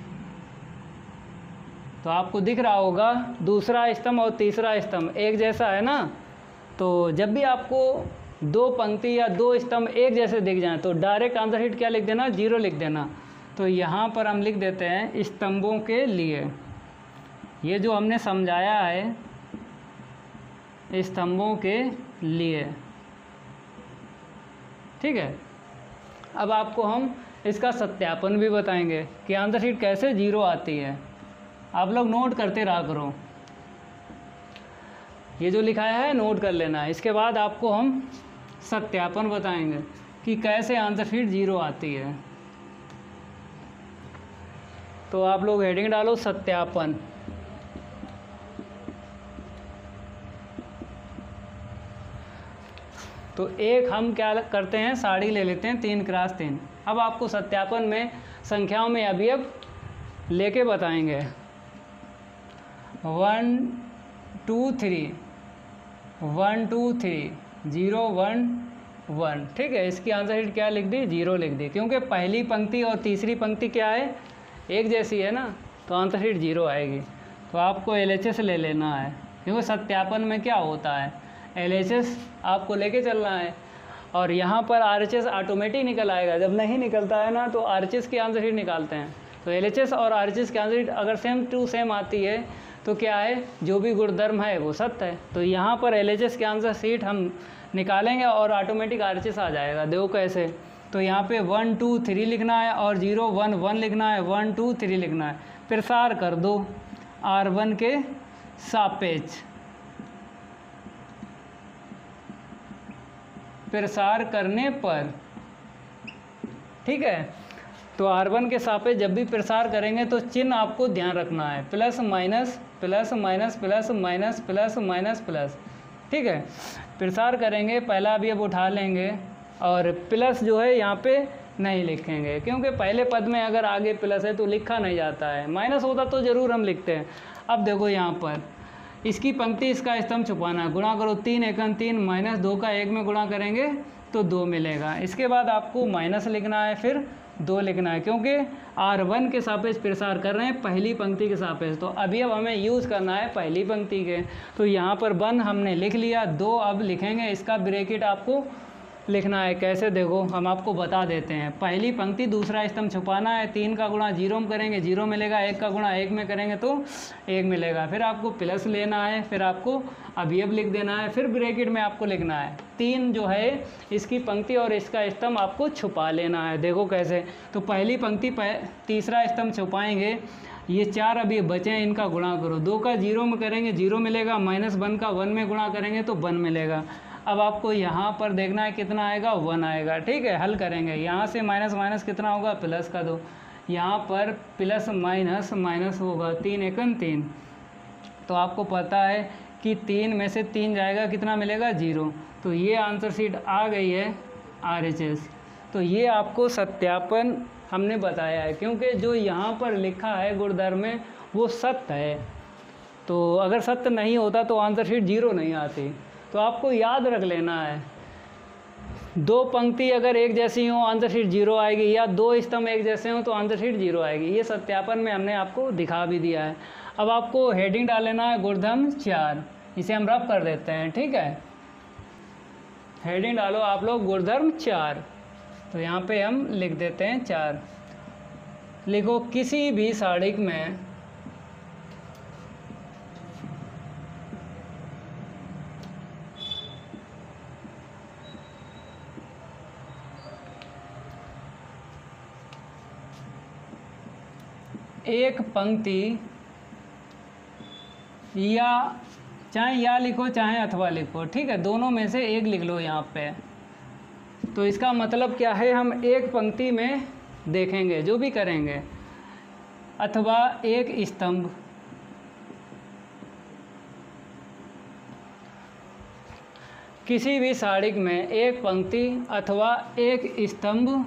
तो आपको दिख रहा होगा दूसरा स्तंभ और तीसरा स्तंभ एक जैसा है ना। तो जब भी आपको दो पंक्ति या दो स्तंभ एक जैसे दिख जाएं तो डायरेक्ट आंसर शीट क्या लिख देना, जीरो लिख देना। तो यहाँ पर हम लिख देते हैं स्तंभों के लिए। ये जो हमने समझाया है स्तंभों के लिए, ठीक है। अब आपको हम इसका सत्यापन भी बताएंगे कि आंसर शीट कैसे जीरो आती है। आप लोग नोट करते रहा करो, ये जो लिखाया है नोट कर लेना है। इसके बाद आपको हम सत्यापन बताएंगे कि कैसे आंसर शीट जीरो आती है। तो आप लोग हेडिंग डालो सत्यापन। तो एक हम क्या करते हैं, साड़ी ले लेते हैं तीन क्रॉस तीन। अब आपको सत्यापन में संख्याओं में अवयव लेके बताएंगे। One two three one two three zero one one, ठीक है। इसकी आंसर शीट क्या लिख दी, जीरो लिख दी, क्योंकि पहली पंक्ति और तीसरी पंक्ति क्या है, एक जैसी है ना, तो आंसर शीट जीरो आएगी। तो आपको एल एच एस ले लेना है, क्योंकि सत्यापन में क्या होता है, एल एच एस आपको लेके चलना है और यहाँ पर आर एच एस ऑटोमेटिक निकल आएगा। जब नहीं निकलता है ना तो आर एच एस की आंसर शीट निकालते हैं। तो एल एच एस और आर एच एस की आंसर शीट अगर सेम टू सेम आती है तो क्या है, जो भी गुणधर्म है वो सत्य है। तो यहाँ पर एल एच एस की आंसर शीट हम निकालेंगे और ऑटोमेटिक आर एच एस आ जाएगा। देखो कैसे, तो यहाँ पे वन टू थ्री लिखना है और जीरो वन वन लिखना है, वन टू थ्री लिखना है। प्रसार कर दो आर वन के सापेक्ष, प्रसार करने पर, ठीक है। तो आर वन के सापेक्ष जब भी प्रसार करेंगे तो चिन्ह आपको ध्यान रखना है, plus minus plus minus plus minus plus minus plus, ठीक है। प्रसार करेंगे, पहला भी अब उठा लेंगे और प्लस जो है यहाँ पे नहीं लिखेंगे, क्योंकि पहले पद में अगर आगे प्लस है तो लिखा नहीं जाता है। माइनस होता तो ज़रूर हम लिखते हैं। अब देखो यहाँ पर इसकी पंक्ति इसका स्तंभ छुपाना है, गुणा करो तीन एकम तीन, माइनस दो का एक में गुणा करेंगे तो दो मिलेगा। इसके बाद आपको माइनस लिखना है, फिर दो लिखना है, क्योंकि आर वन के सापेक्ष प्रसार कर रहे हैं पहली पंक्ति के सापेक्ष। तो अभी अब हमें यूज़ करना है पहली पंक्ति के। तो यहाँ पर वन हमने लिख लिया, दो अब लिखेंगे, इसका ब्रैकेट आपको लिखना है। कैसे देखो हम आपको बता देते हैं। पहली पंक्ति दूसरा स्तंभ छुपाना है। तीन का गुणा जीरो में करेंगे जीरो मिलेगा, एक का गुणा एक में करेंगे तो एक मिलेगा। फिर आपको प्लस लेना है, फिर आपको अवयव लिख देना है, फिर ब्रैकेट में आपको लिखना है तीन जो है इसकी पंक्ति और इसका स्तंभ आपको छुपा लेना है। देखो कैसे, तो पहली पंक्ति तीसरा स्तंभ छुपाएंगे, ये चार अभी बचे हैं, इनका गुणा करो। दो का जीरो में करेंगे जीरो मिलेगा, माइनस वन का वन में गुणा करेंगे तो वन मिलेगा। अब आपको यहाँ पर देखना है कितना आएगा, वन आएगा। ठीक है, हल करेंगे। यहाँ से माइनस माइनस कितना होगा, प्लस का दो, यहाँ पर प्लस माइनस माइनस होगा, तीन एकन तीन। तो आपको पता है कि तीन में से तीन जाएगा, कितना मिलेगा, जीरो। तो ये आंसर शीट आ गई है आर एच एस। तो ये आपको सत्यापन हमने बताया है, क्योंकि जो यहाँ पर लिखा है गुणधर्म में वो सत्य है। तो अगर सत्य नहीं होता तो आंसर शीट जीरो नहीं आती। तो आपको याद रख लेना है, दो पंक्ति अगर एक जैसी हो आंसर शीट जीरो आएगी, या दो स्तंभ एक जैसे हो तो आंसर शीट जीरो आएगी। ये सत्यापन में हमने आपको दिखा भी दिया है। अब आपको हेडिंग डाल लेना है गुणधर्म चार, इसे हम रफ कर देते हैं। ठीक है, हेडिंग डालो आप लोग गुणधर्म चार। तो यहाँ पे हम लिख देते हैं चार। लिखो, किसी भी साड़िक में एक पंक्ति या चाहे या लिखो चाहे अथवा लिखो, ठीक है, दोनों में से एक लिख लो यहाँ पे। तो इसका मतलब क्या है, हम एक पंक्ति में देखेंगे जो भी करेंगे, अथवा एक स्तंभ, किसी भी साड़िक में एक पंक्ति अथवा एक स्तंभ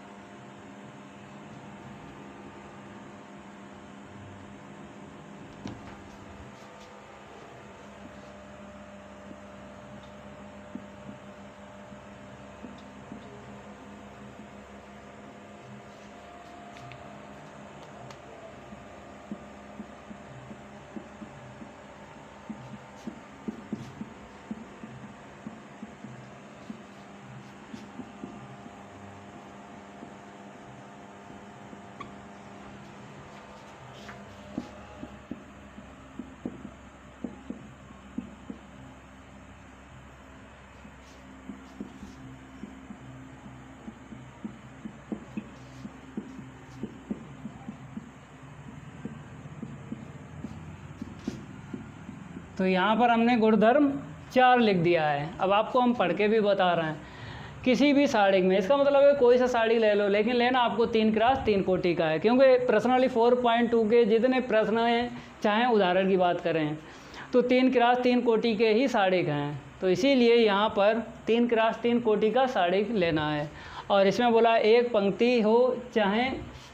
तो यहाँ पर हमने गुणधर्म चार लिख दिया है। अब आपको हम पढ़ के भी बता रहे हैं, किसी भी साड़िक में, इसका मतलब है कोई सा साड़ी ले लो, लेकिन लेना आपको तीन क्रॉस तीन कोटि का है, क्योंकि प्रश्नावली फोर पॉइंट टू के जितने प्रश्न हैं, चाहे उदाहरण की बात करें तो तीन क्रॉस तीन कोटि के ही साड़िक हैं। तो इसीलिए यहाँ पर तीन क्रॉस तीन कोटि का साड़िक लेना है। और इसमें बोला एक पंक्ति हो चाहे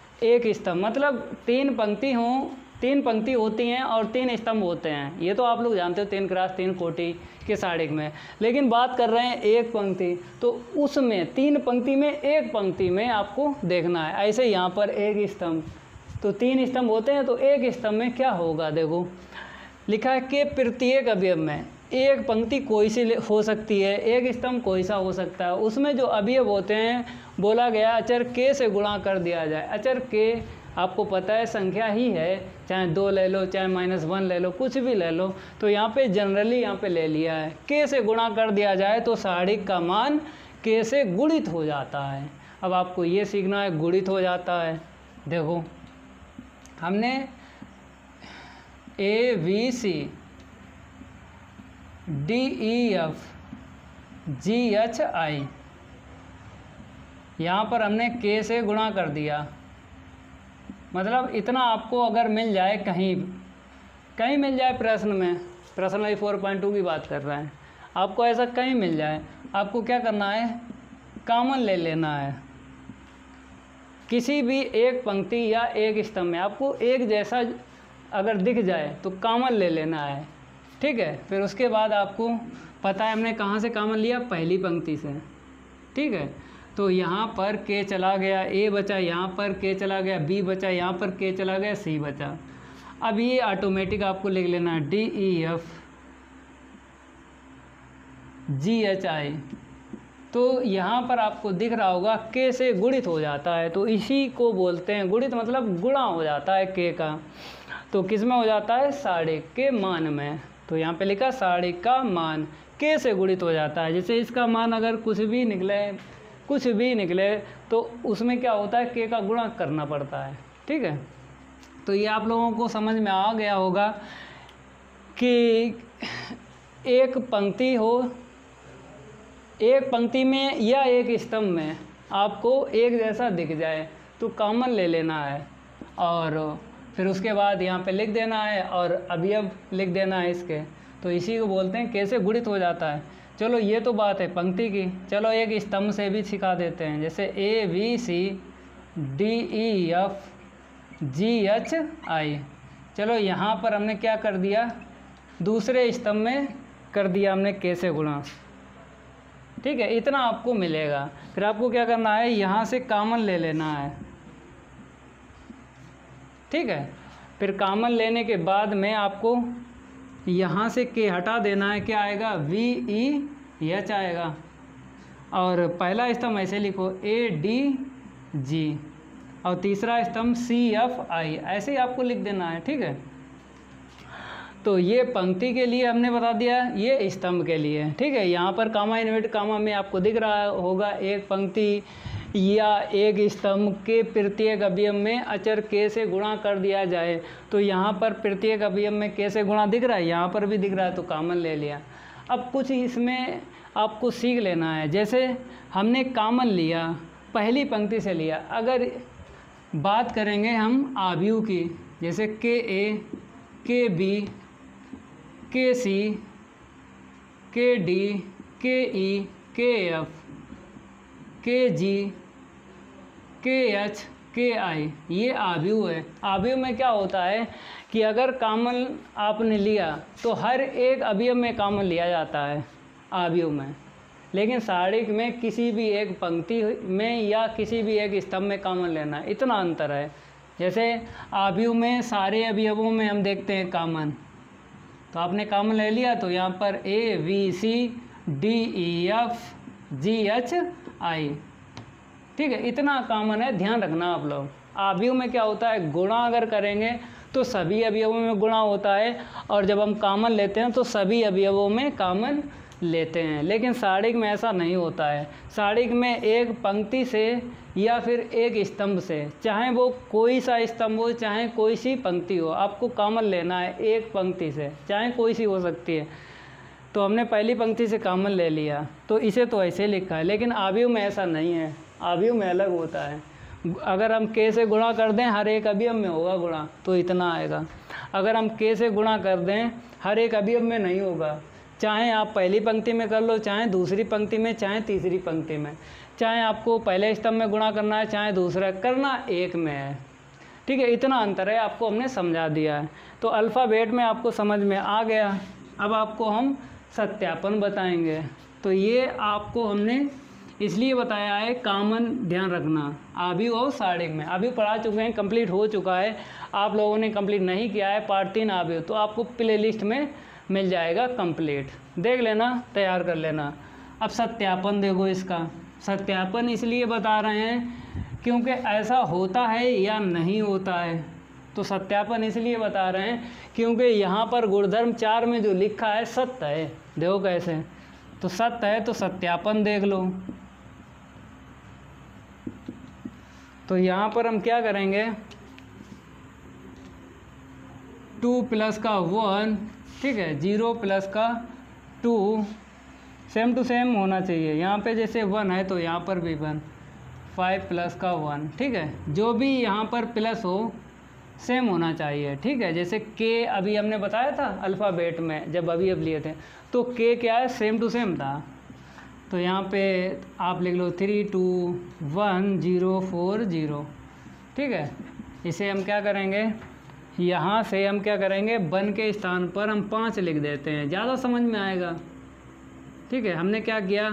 एक स्तंभ, मतलब तीन पंक्ति हो, तीन पंक्ति होती हैं और तीन स्तंभ होते हैं। ये तो आप लोग जानते हो तीन क्रॉस तीन कोटि के साड़िक में। लेकिन बात कर रहे हैं एक पंक्ति, तो उसमें तीन पंक्ति में एक पंक्ति में आपको देखना है। ऐसे यहाँ पर एक स्तंभ, तो तीन स्तंभ होते हैं, तो एक स्तंभ में क्या होगा, देखो लिखा है कि प्रत्येक अवयव में एक पंक्ति कोई सी हो सकती है, एक स्तंभ कोई सा हो सकता है। उसमें जो अवयव होते हैं बोला गया अचर के से गुणा कर दिया जाए। अचर के आपको पता है संख्या ही है, चाहे दो ले लो चाहे माइनस वन ले लो, कुछ भी ले लो। तो यहाँ पे जनरली यहाँ पे ले लिया है, के से गुणा कर दिया जाए तो साड़िक का मान के से गुणित हो जाता है। अब आपको ये सीखना है, गुणित हो जाता है। देखो हमने A B C D E F G H I, यहाँ पर हमने के से गुणा कर दिया। मतलब इतना आपको अगर मिल जाए, कहीं कहीं मिल जाए प्रश्न में, प्रश्न वाली फोर पॉइंट टू की बात कर रहे हैं, आपको ऐसा कहीं मिल जाए, आपको क्या करना है, कॉमन ले लेना है। किसी भी एक पंक्ति या एक स्तंभ में आपको एक जैसा अगर दिख जाए तो कॉमन ले लेना है, ठीक है। फिर उसके बाद आपको पता है हमने कहाँ से कॉमन लिया, पहली पंक्ति से, ठीक है। तो यहाँ पर के चला गया, ए बचा, यहाँ पर के चला गया, बी बचा, यहाँ पर के चला गया, सी बचा। अब ये ऑटोमेटिक आपको लिख लेना है D E F G H I तो यहाँ पर आपको दिख रहा होगा के से गुणित हो जाता है, तो इसी को बोलते हैं गुणित, मतलब गुणा हो जाता है के का। तो किस में हो जाता है? साढ़े के मान में। तो यहाँ पे लिखा साढ़े का मान के से गुणित हो जाता है। जैसे इसका मान अगर कुछ भी निकले कुछ भी निकले तो उसमें क्या होता है? के का गुणा करना पड़ता है। ठीक है, तो ये आप लोगों को समझ में आ गया होगा कि एक पंक्ति हो, एक पंक्ति में या एक स्तंभ में आपको एक जैसा दिख जाए तो कॉमन ले लेना है और फिर उसके बाद यहाँ पे लिख देना है और अवयव लिख देना है इसके। तो इसी को बोलते हैं कैसे गुणित हो जाता है। चलो ये तो बात है पंक्ति की, चलो एक स्तंभ से भी सिखा देते हैं। जैसे A B C D E F G H I, चलो यहाँ पर हमने क्या कर दिया? दूसरे स्तंभ में कर दिया हमने कैसे गुणा। ठीक है, इतना आपको मिलेगा। फिर आपको क्या करना है? यहाँ से कॉमन ले लेना है। ठीक है, फिर कॉमन लेने के बाद में आपको यहाँ से के हटा देना है। क्या आएगा? वी ई एच आएगा। और पहला स्तंभ ऐसे लिखो ए डी जी और तीसरा स्तंभ सी एफ आई, ऐसे ही आपको लिख देना है। ठीक है, तो ये पंक्ति के लिए हमने बता दिया, ये स्तंभ के लिए। ठीक है, यहाँ पर कामा इन्वर्ट कामा में आपको दिख रहा होगा एक पंक्ति या एक स्तंभ के प्रत्येक अवयव में अचर के से गुणा कर दिया जाए। तो यहाँ पर प्रत्येक अवयव में के से गुणा दिख रहा है, यहाँ पर भी दिख रहा है, तो कॉमन ले लिया। अब कुछ इसमें आपको सीख लेना है। जैसे हमने कॉमन लिया, पहली पंक्ति से लिया। अगर बात करेंगे हम आव्यूह की, जैसे के ए, के बी, के सी, के डी, के ई, के एफ, के जी, के एच, के आई, ये आव्यूह है। आव्यूह में क्या होता है कि अगर कॉमन आपने लिया तो हर एक अवयव में कॉमन लिया जाता है आव्यूह में, लेकिन सारणिक में किसी भी एक पंक्ति में या किसी भी एक स्तंभ में कॉमन लेना है, इतना अंतर है। जैसे आव्यूह में सारे अवयवों में हम देखते हैं कॉमन, तो आपने कॉमन ले लिया तो यहाँ पर A B C D E F G H I. ठीक है, इतना कॉमन है, ध्यान रखना आप लोग। आव्यूह में क्या होता है? गुणा अगर करेंगे तो सभी अवयवों में गुणा होता है, और जब हम कॉमन लेते हैं तो सभी अवयवों में कॉमन लेते हैं। लेकिन सारणिक में ऐसा नहीं होता है। सारणिक में एक पंक्ति से या फिर एक स्तंभ से, चाहे वो कोई सा स्तंभ हो चाहे कोई सी पंक्ति हो, आपको कॉमन लेना है एक पंक्ति से, चाहे कोई सी हो सकती है। तो हमने पहली पंक्ति से कॉमन ले लिया, तो इसे तो ऐसे लिखा है। लेकिन आव्यूह में ऐसा नहीं है, आव्यूह में अलग होता है। अगर हम के से गुणा कर दें, हर एक अवयव में होगा गुणा, तो इतना आएगा। अगर हम के से गुणा कर दें, हर एक अवयव में नहीं होगा। चाहे आप पहली पंक्ति में कर लो, चाहे दूसरी पंक्ति में, चाहे तीसरी पंक्ति में, चाहे आपको पहले स्तंभ में गुणा करना है चाहे दूसरा करना, एक में है। ठीक है, इतना अंतर है, आपको हमने समझा दिया है। तो अल्फ़ाबेट में आपको समझ में आ गया। अब आपको हम सत्यापन बताएंगे। तो ये आपको हमने इसलिए बताया है, कॉमन ध्यान रखना। आव्यूह और सारणिक में आव्यूह पढ़ा चुके हैं, कंप्लीट हो चुका है। आप लोगों ने कंप्लीट नहीं किया है पार्ट तीन आव्यूह, तो आपको प्ले लिस्ट में मिल जाएगा कंप्लीट, देख लेना, तैयार कर लेना। अब सत्यापन देखो, इसका सत्यापन इसलिए बता रहे हैं क्योंकि ऐसा होता है या नहीं होता है। तो सत्यापन इसलिए बता रहे हैं क्योंकि यहाँ पर गुणधर्म चार में जो लिखा है सत्य है। देखो कैसे, तो सत्य है तो सत्यापन देख लो। तो यहाँ पर हम क्या करेंगे, टू प्लस का वन, ठीक है, जीरो प्लस का टू, सेम टू सेम होना चाहिए। यहाँ पे जैसे वन है तो यहाँ पर भी वन, फाइव प्लस का वन, ठीक है, जो भी यहाँ पर प्लस हो सेम होना चाहिए। ठीक है, जैसे के अभी हमने बताया था अल्फ़ाबेट में जब अभी अब लिए थे, तो के क्या है, सेम टू सेम था। तो यहाँ पे आप लिख लो three two one zero four zero. ठीक है, इसे हम क्या करेंगे, यहाँ से हम क्या करेंगे, वन के स्थान पर हम पाँच लिख देते हैं, ज़्यादा समझ में आएगा। ठीक है, हमने क्या किया,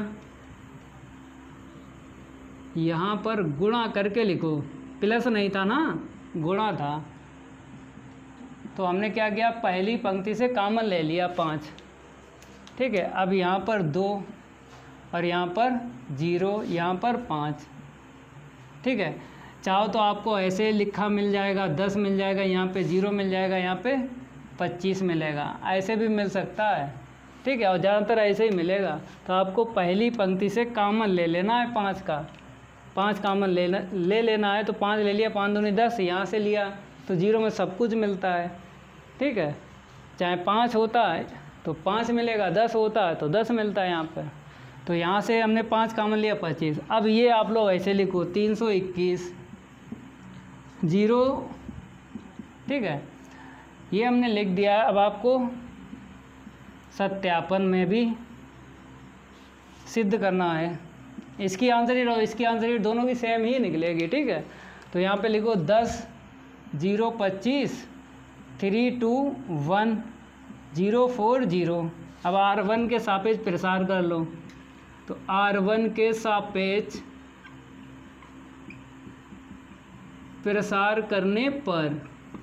यहाँ पर गुणा करके लिखो, प्लस नहीं था ना, गुणा था। तो हमने क्या किया, पहली पंक्ति से कॉमन ले लिया पाँच। ठीक है, अब यहाँ पर दो और यहाँ पर जीरो, यहाँ पर पाँच। ठीक है, चाहो तो आपको ऐसे लिखा मिल जाएगा, दस मिल जाएगा, यहाँ पे जीरो मिल जाएगा, यहाँ पे पच्चीस मिलेगा, ऐसे भी मिल सकता है। ठीक है, और ज़्यादातर ऐसे ही मिलेगा। तो आपको पहली पंक्ति से कॉमन ले लेना है पाँच का, पाँच कॉमन ले ले लेना है। तो पाँच ले लिया, पाँच दूनी दस, यहाँ से लिया तो जीरो में सब कुछ मिलता है। ठीक है, चाहे पाँच होता है तो पाँच मिलेगा, दस होता है तो दस मिलता है यहाँ पर। तो यहाँ से हमने पाँच कॉमन लिया, पच्चीस। अब ये आप लोग ऐसे लिखो, तीन सौ इक्कीस जीरो। ठीक है, ये हमने लिख दिया है। अब आपको सत्यापन में भी सिद्ध करना है। इसकी आंसर शीट और इसकी आंसर शीट दोनों की सेम ही निकलेगी। ठीक है, तो यहाँ पे लिखो दस जीरो पच्चीस three two one zero four zero. अब आर वन के सापेक्ष प्रसार कर लो, तो आर वन के सापेक्ष प्रसार करने पर,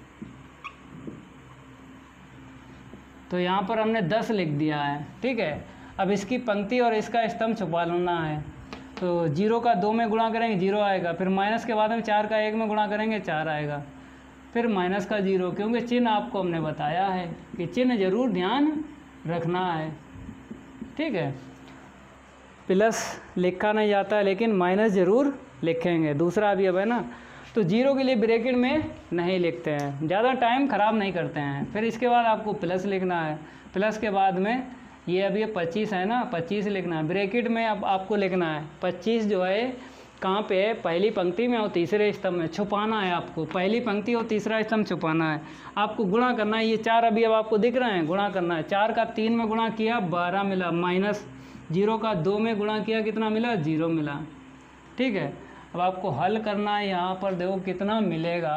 तो यहाँ पर हमने दस लिख दिया है। ठीक है, अब इसकी पंक्ति और इसका स्तंभ छुपा लेना है। तो जीरो का दो में गुणा करेंगे जीरो आएगा, फिर माइनस के बाद में चार का एक में गुणा करेंगे चार आएगा, फिर माइनस का जीरो, क्योंकि चिन्ह आपको हमने बताया है कि चिन्ह जरूर ध्यान रखना है। ठीक है, प्लस लिखा नहीं जाता है लेकिन माइनस ज़रूर लिखेंगे। दूसरा भी अब है ना, तो जीरो के लिए ब्रैकेट में नहीं लिखते हैं, ज़्यादा टाइम ख़राब नहीं करते हैं। फिर इसके बाद आपको प्लस लिखना है, प्लस के बाद में ये अब ये पच्चीस है ना, पच्चीस लिखना है ब्रैकेट में। अब आपको लिखना है पच्चीस जो है कहाँ पे है, पहली पंक्ति में और तीसरे स्तंभ में छुपाना है आपको। पहली पंक्ति और तीसरा स्तंभ छुपाना है, आपको गुणा करना है। ये चार अभी अब आपको दिख रहे हैं, गुणा करना है। चार का तीन में गुणा किया बारह मिला, माइनस जीरो का दो में गुणा किया कितना मिला, जीरो मिला। ठीक है, अब आपको हल करना है। यहाँ पर देखो कितना मिलेगा,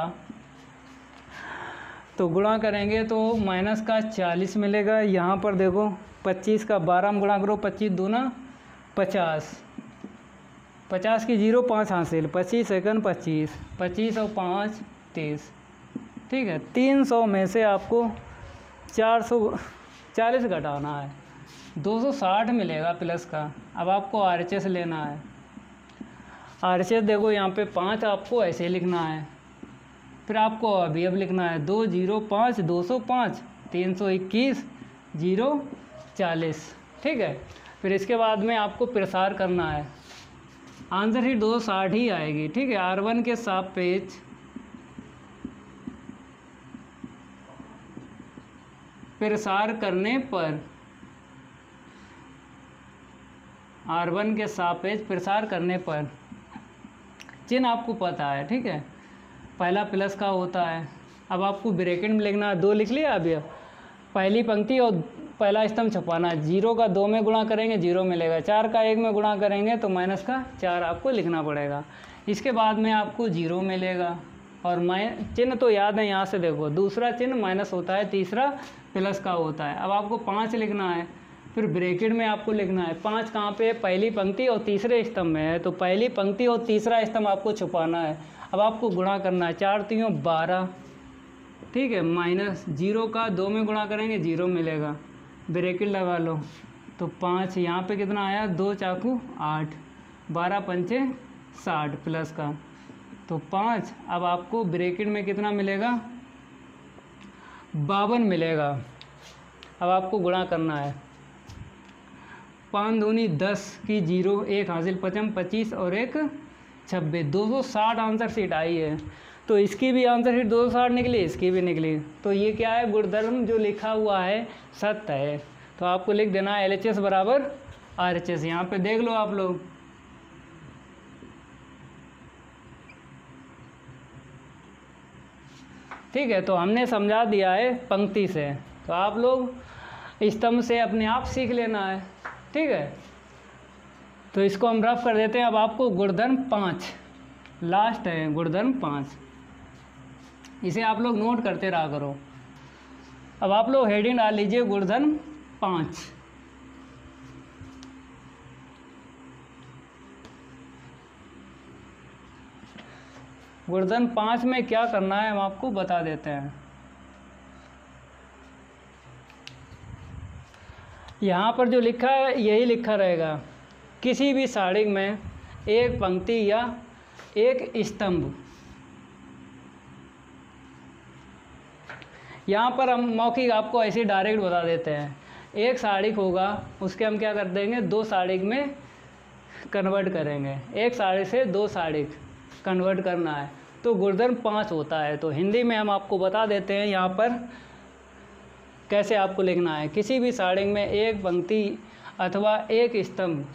तो गुणा करेंगे तो माइनस का चालीस मिलेगा। यहाँ पर देखो पच्चीस का बारह में गुणा करो, पच्चीस दूना पचास, पचास की जीरो पाँच हासिल, पच्चीस सेकंड पच्चीस, पच्चीस और पाँच तीस। ठीक है, तीन सौ में से आपको चार सौ चालीस घटाना है, दो सौ साठ मिलेगा प्लस का। अब आपको आर एच एस लेना है। आर एच एस देखो यहाँ पे पाँच आपको ऐसे लिखना है, फिर आपको अवयव लिखना है दो जीरो पाँच दो सौ पाँच तीन सौ इक्कीस जीरो चालीस। ठीक है, फिर इसके बाद में आपको प्रसार करना है, आंसर ही दो सौ साठ ही आएगी। ठीक है, आर वन के सापेक्ष प्रसार करने पर, आर वन के सापेक्ष प्रसार करने पर चिन्ह आपको पता है। ठीक है, पहला प्लस का होता है। अब आपको ब्रैकेट में लिखना है, दो लिख लिया अभी। पहली पंक्ति और पहला स्तंभ छुपाना है। जीरो का दो में गुणा करेंगे जीरो मिलेगा, चार का एक में गुणा करेंगे तो माइनस का चार आपको लिखना पड़ेगा। इसके बाद में आपको जीरो मिलेगा और माइ चिन्ह तो याद है, यहाँ से देखो दूसरा चिन्ह माइनस होता है, तीसरा प्लस का होता है। अब आपको पाँच लिखना है, फिर ब्रैकेट में आपको लिखना है। पाँच कहाँ पे, पहली पंक्ति और तीसरे स्तंभ में है, तो पहली पंक्ति और तीसरा स्तंभ आपको छुपाना है। अब आपको गुणा करना है, चार तीनों बारह। ठीक है, माइनस जीरो का दो में गुणा करेंगे जीरो मिलेगा, ब्रैकेट लगा लो। तो पाँच यहाँ पे कितना आया, दो चाकू आठ, बारह पंचे साठ प्लस का, तो पाँच। अब आपको ब्रैकेट में कितना मिलेगा, बावन मिलेगा। अब आपको गुणा करना है, पाँच दूनी दस की जीरो, एक हासिल पचम पच्चीस और एक छब्बीस, दो सौ साठ आंसर शीट आई है। तो इसकी भी आंसर शीट दो सौ साठ निकली, इसकी भी निकली। तो ये क्या है, गुणधर्म जो लिखा हुआ है सत्य है। तो आपको लिख देना है एल एच एस बराबर आर एच एस। यहाँ पे देख लो आप लोग, ठीक है। तो हमने समझा दिया है पंक्ति से, तो आप लोग स्तंभ से अपने आप सीख लेना है, ठीक है। तो इसको हम रफ कर देते हैं। अब आपको गुणधर्म पाँच लास्ट है, गुणधर्म पाँच, इसे आप लोग नोट करते रहा करो। अब आप लोग हेडिंग डाल लीजिए गुणधर्म पाँच। गुणधर्म पाँच में क्या करना है हम आपको बता देते हैं। यहाँ पर जो लिखा है यही लिखा रहेगा किसी भी सारिणी में एक पंक्ति या एक स्तंभ। यहाँ पर हम मौखिक आपको ऐसे डायरेक्ट बता देते हैं, एक सारिणी होगा उसके हम क्या कर देंगे, दो सारिणी में कन्वर्ट करेंगे। एक सारिणी से दो सारिणी कन्वर्ट करना है तो गुणधर्म पाँच होता है। तो हिंदी में हम आपको बता देते हैं यहाँ पर कैसे आपको लिखना है। किसी भी सारिणी में एक पंक्ति अथवा एक स्तंभ,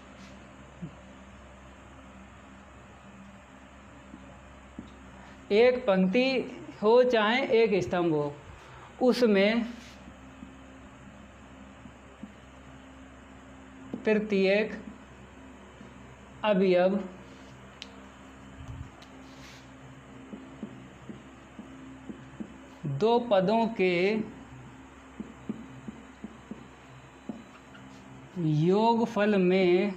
एक पंक्ति हो चाहे एक स्तंभ हो, उसमें प्रत्येक अवयव दो पदों के योगफल में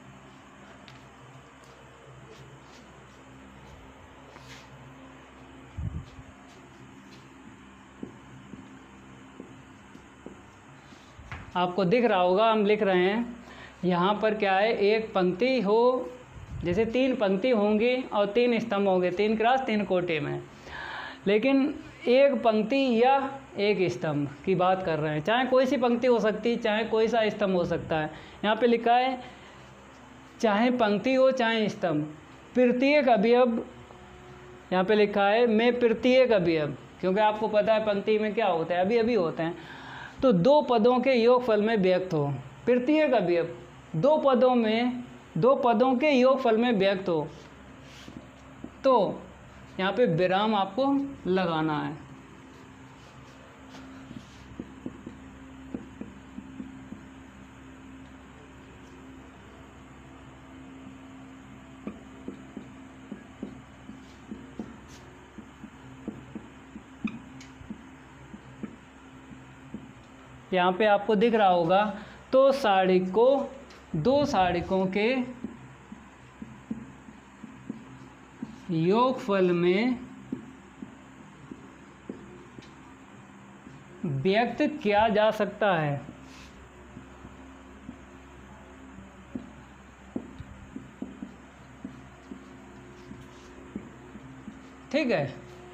आपको दिख रहा होगा, हम लिख रहे हैं यहाँ पर क्या है, एक पंक्ति हो, जैसे तीन पंक्ति होंगी और तीन स्तंभ होंगे, तीन क्रास तीन कोटे में, लेकिन एक पंक्ति या एक स्तंभ की बात कर रहे हैं। चाहे कोई सी पंक्ति हो सकती है, चाहे कोई सा स्तंभ हो सकता है। यहाँ पे लिखा है चाहे पंक्ति हो चाहे स्तंभ, प्रत्येक अवयव, यहाँ पे लिखा है मैं प्रत्येक अवयव, क्योंकि आपको पता है पंक्ति में क्या होता है, अभी अभी होते हैं। तो दो पदों के योगफल में व्यक्त हो, प्रत्येक अवयव दो पदों में, दो पदों के योगफल में व्यक्त हो, तो यहाँ पे विराम आपको लगाना है। यहाँ पे आपको दिख रहा होगा, तो सारिणी को दो सारिणियों के योगफल में व्यक्त किया जा सकता है। ठीक है,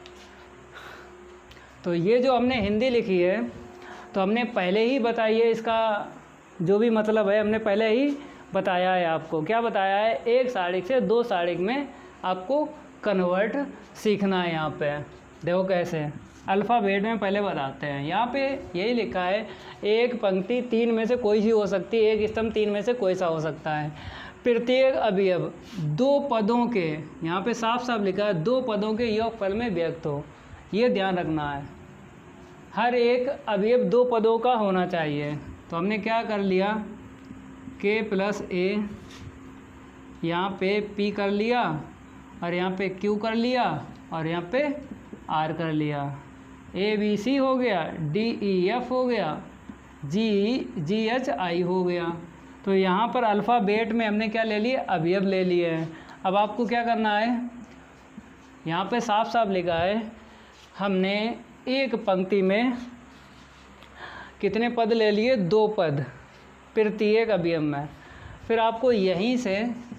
तो ये जो हमने हिंदी लिखी है तो हमने पहले ही बताई है, इसका जो भी मतलब है हमने पहले ही बताया है। आपको क्या बताया है, एक सारिणी से दो सारिणी में आपको कन्वर्ट सीखना है। यहाँ पे देखो कैसे, अल्फ़ाबेट में पहले बताते हैं। यहाँ पे यही लिखा है, एक पंक्ति तीन में से कोई सी हो सकती है, एक स्तंभ तीन में से कोई सा हो सकता है। प्रत्येक अवयव दो पदों के, यहाँ पे साफ साफ लिखा है, दो पदों के योगफल में व्यक्त हो, ये ध्यान रखना है। हर एक अवयव दो पदों का होना चाहिए। तो हमने क्या कर लिया, के प्लस ए, यहाँ पे पी कर लिया और यहाँ पे क्यू कर लिया और यहाँ पे आर कर लिया। ए बी सी हो गया, डी ई एफ हो गया, जी जी एच आई हो गया। तो यहाँ पर अल्फ़ाबेट में हमने क्या ले लिए, अवयव ले लिए हैं। अब आपको क्या करना है, यहाँ पे साफ साफ लिखा है, हमने एक पंक्ति में कितने पद ले लिए, दो पद प्रत्येक अवयव में। फिर आपको यहीं से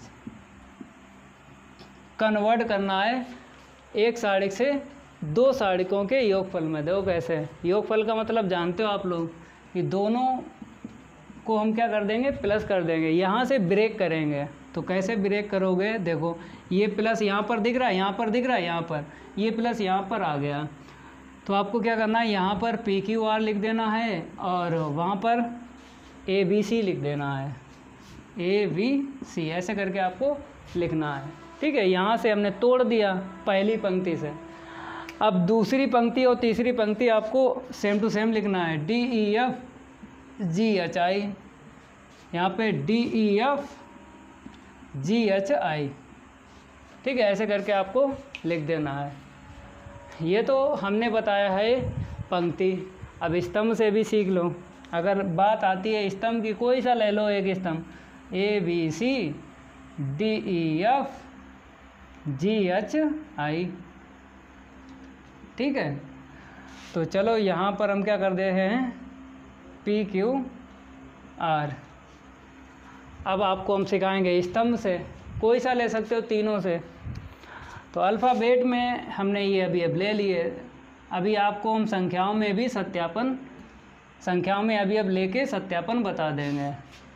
कन्वर्ट करना है एक सारिणी से दो सारिणियों के योगफल में। देखो कैसे, योगफल का मतलब जानते हो आप लोग कि दोनों को हम क्या कर देंगे, प्लस कर देंगे। यहाँ से ब्रेक करेंगे, तो कैसे ब्रेक करोगे, देखो ये प्लस यहाँ पर दिख रहा है, यहाँ पर दिख रहा है, यहाँ पर ये प्लस यहाँ पर आ गया। तो आपको क्या करना है, यहाँ पर पी क्यू आर लिख देना है और वहाँ पर ए बी सी लिख देना है, ए बी सी ऐसे करके आपको लिखना है। ठीक है, यहाँ से हमने तोड़ दिया पहली पंक्ति से। अब दूसरी पंक्ति और तीसरी पंक्ति आपको सेम टू सेम लिखना है, D E F G H I, यहाँ पे D E F G H I. ठीक है, ऐसे करके आपको लिख देना है। ये तो हमने बताया है पंक्ति। अब स्तंभ से भी सीख लो। अगर बात आती है स्तंभ की, कोई सा ले लो एक स्तंभ, A B C D E F G H I. ठीक है, तो चलो यहाँ पर हम क्या कर दे हैं, पी क्यू आर। अब आपको हम सिखाएंगे स्तंभ से, कोई सा ले सकते हो तीनों से। तो अल्फ़ाबेट में हमने ये अभी अब ले लिए, अभी आपको हम संख्याओं में भी सत्यापन संख्याओं में अभी अब लेके सत्यापन बता देंगे।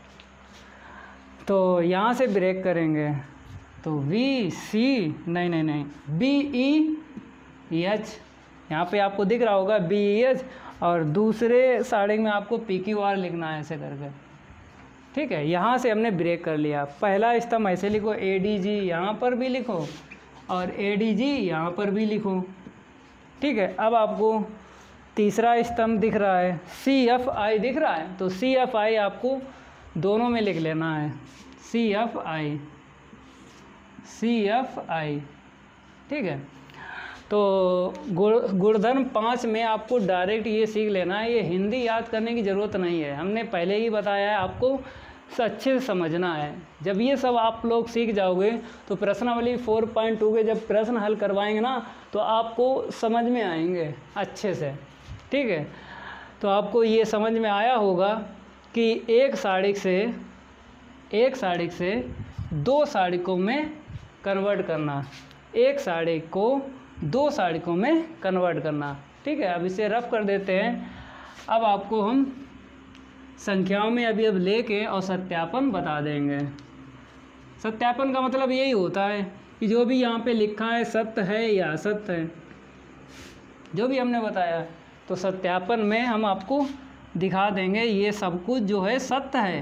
तो यहाँ से ब्रेक करेंगे तो वी सी नहीं नहीं नहीं बी ई एच, यहाँ पे आपको दिख रहा होगा बी ई एच, और दूसरे साइड में आपको पी क्यू आर लिखना है ऐसे करके, ठीक है। यहाँ से हमने ब्रेक कर लिया। पहला स्तंभ ऐसे लिखो, ए डी जी यहाँ पर भी लिखो और ए डी जी यहाँ पर भी लिखो, ठीक है। अब आपको तीसरा स्तंभ दिख रहा है, सी एफ आई दिख रहा है, तो सी एफ आई आपको दोनों में लिख लेना है, C F I C F I, ठीक है। तो गुण गुणधर्म पाँच में आपको डायरेक्ट ये सीख लेना है, ये हिंदी याद करने की ज़रूरत नहीं है, हमने पहले ही बताया है, आपको अच्छे से समझना है। जब ये सब आप लोग सीख जाओगे तो प्रश्नावली चार पॉइंट दो के जब प्रश्न हल करवाएंगे ना तो आपको समझ में आएंगे अच्छे से, ठीक है। तो आपको ये समझ में आया होगा कि एक साड़िक से एक साड़िक से दो साड़िकों में कन्वर्ट करना, एक साड़िक को दो साड़िकों में कन्वर्ट करना, ठीक है। अब इसे रफ कर देते हैं। अब आपको हम संख्याओं में अभी अब लेके और सत्यापन बता देंगे। सत्यापन का मतलब यही होता है कि जो भी यहाँ पे लिखा है सत्य है या असत्य है, जो भी हमने बताया, तो सत्यापन में हम आपको दिखा देंगे ये सब कुछ जो है सत्य है।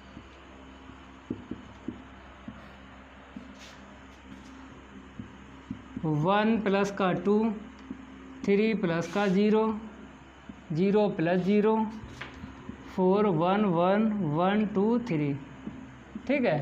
वन प्लस का टू, थ्री प्लस का zero, zero plus zero, four, one one one two three, ठीक है।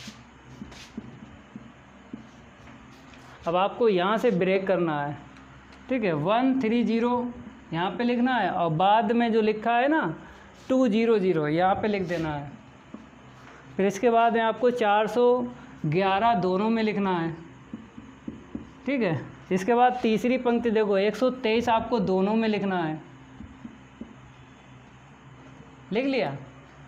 अब आपको यहाँ से ब्रेक करना है, ठीक है। वन थ्री ज़ीरो यहाँ पे लिखना है और बाद में जो लिखा है ना टू ज़ीरो ज़ीरो यहाँ पे लिख देना है। फिर इसके बाद में आपको चार सौ ग्यारह दोनों में लिखना है, ठीक है। इसके बाद तीसरी पंक्ति देखो, एक सौ तेईस आपको दोनों में लिखना है, लिख लिया।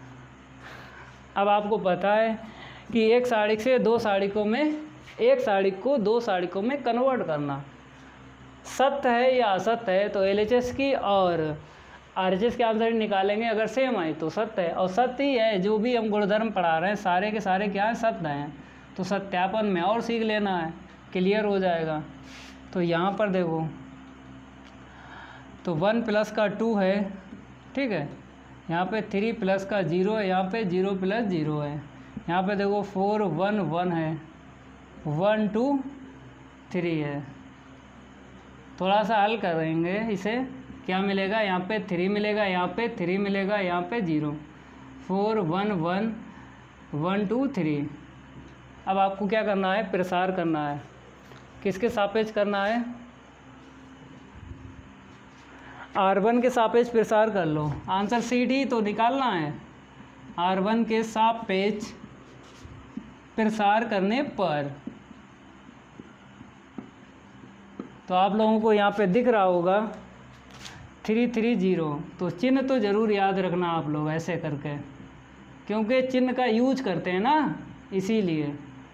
अब आपको पता है कि एक साड़िक से दो साड़िकों में एक साड़िक को दो साड़िकों में कन्वर्ट करना सत्य है या असत्य है, तो एल एच एस की और आर एच एस के आंसर निकालेंगे। अगर सेम आए तो सत्य है, और सत्य ही है। जो भी हम गुणधर्म पढ़ा रहे हैं सारे के सारे क्या है, सत्य हैं। तो सत्यापन में और सीख लेना है, क्लियर हो जाएगा। तो यहाँ पर देखो, तो वन प्लस का टू है, ठीक है। यहाँ पे थ्री प्लस का ज़ीरो है, यहाँ पे ज़ीरो प्लस ज़ीरो है। यहाँ पे देखो फोर वन वन है, वन टू थ्री है। थोड़ा सा हल करेंगे इसे, क्या मिलेगा, यहाँ पे थ्री मिलेगा, यहाँ पे थ्री मिलेगा, यहाँ पे zero, four one one one two three. अब आपको क्या करना है, प्रसार करना है। किसके सापेक्ष करना है, आर वन के सापेक्ष प्रसार कर लो। आंसर सीट ही तो निकालना है। आर वन के सापेक्ष प्रसार करने पर, तो आप लोगों को यहाँ पे दिख रहा होगा थ्री थ्री ज़ीरो। तो चिन्ह तो ज़रूर याद रखना आप लोग ऐसे करके, क्योंकि चिन्ह का यूज करते हैं ना, इसीलिए।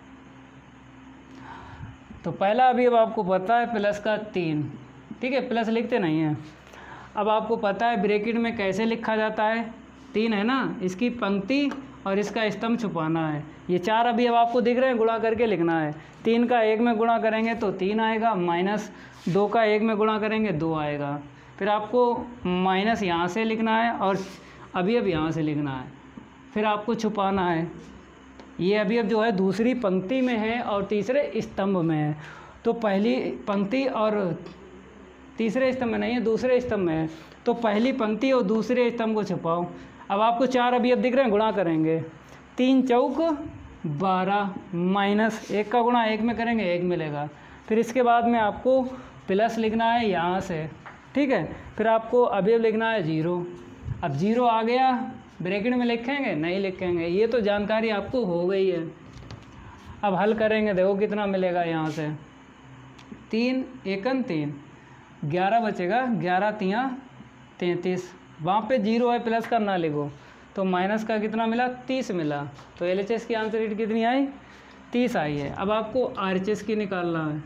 तो पहला अभी अब आपको पता है प्लस का तीन, ठीक है। प्लस लिखते नहीं हैं। अब आपको पता है ब्रैकेट में कैसे लिखा जाता है, तीन है ना, इसकी पंक्ति और इसका स्तंभ छुपाना है। ये चार अभी अब आपको दिख रहे हैं, गुणा करके लिखना है। तीन का एक में गुणा करेंगे तो तीन आएगा, माइनस दो का एक में गुणा करेंगे दो आएगा। फिर आपको माइनस यहाँ से लिखना है और अभी अब यहाँ से लिखना है, फिर आपको छुपाना है। ये अभी अब जो है दूसरी पंक्ति में है और तीसरे स्तंभ में है। तो पहली पंक्ति और तीसरे स्तंभ में नहीं है, दूसरे स्तंभ में है। तो पहली पंक्ति और दूसरे स्तंभ को छुपाओ। अब आपको चार अभी अब दिख रहे हैं, गुणा करेंगे। तीन चौक बारह, माइनस एक का गुणा एक में करेंगे एक मिलेगा। फिर इसके बाद में आपको प्लस लिखना है यहाँ से, ठीक है। फिर आपको अभी अब लिखना है जीरो। अब जीरो आ गया, ब्रैकेट में लिखेंगे नहीं लिखेंगे, ये तो जानकारी आपको हो गई है। अब हल करेंगे, देखो कितना मिलेगा। यहाँ से तीन एकन तीन, ग्यारह बचेगा, ग्यारह तियाँ तैंतीस। वहाँ पे जीरो है, प्लस का ना लिखो। तो माइनस का कितना मिला, तीस मिला। तो एल एच एस की आंसर शीट कितनी आई, तीस आई है। अब आपको आर एच एस की निकालना है,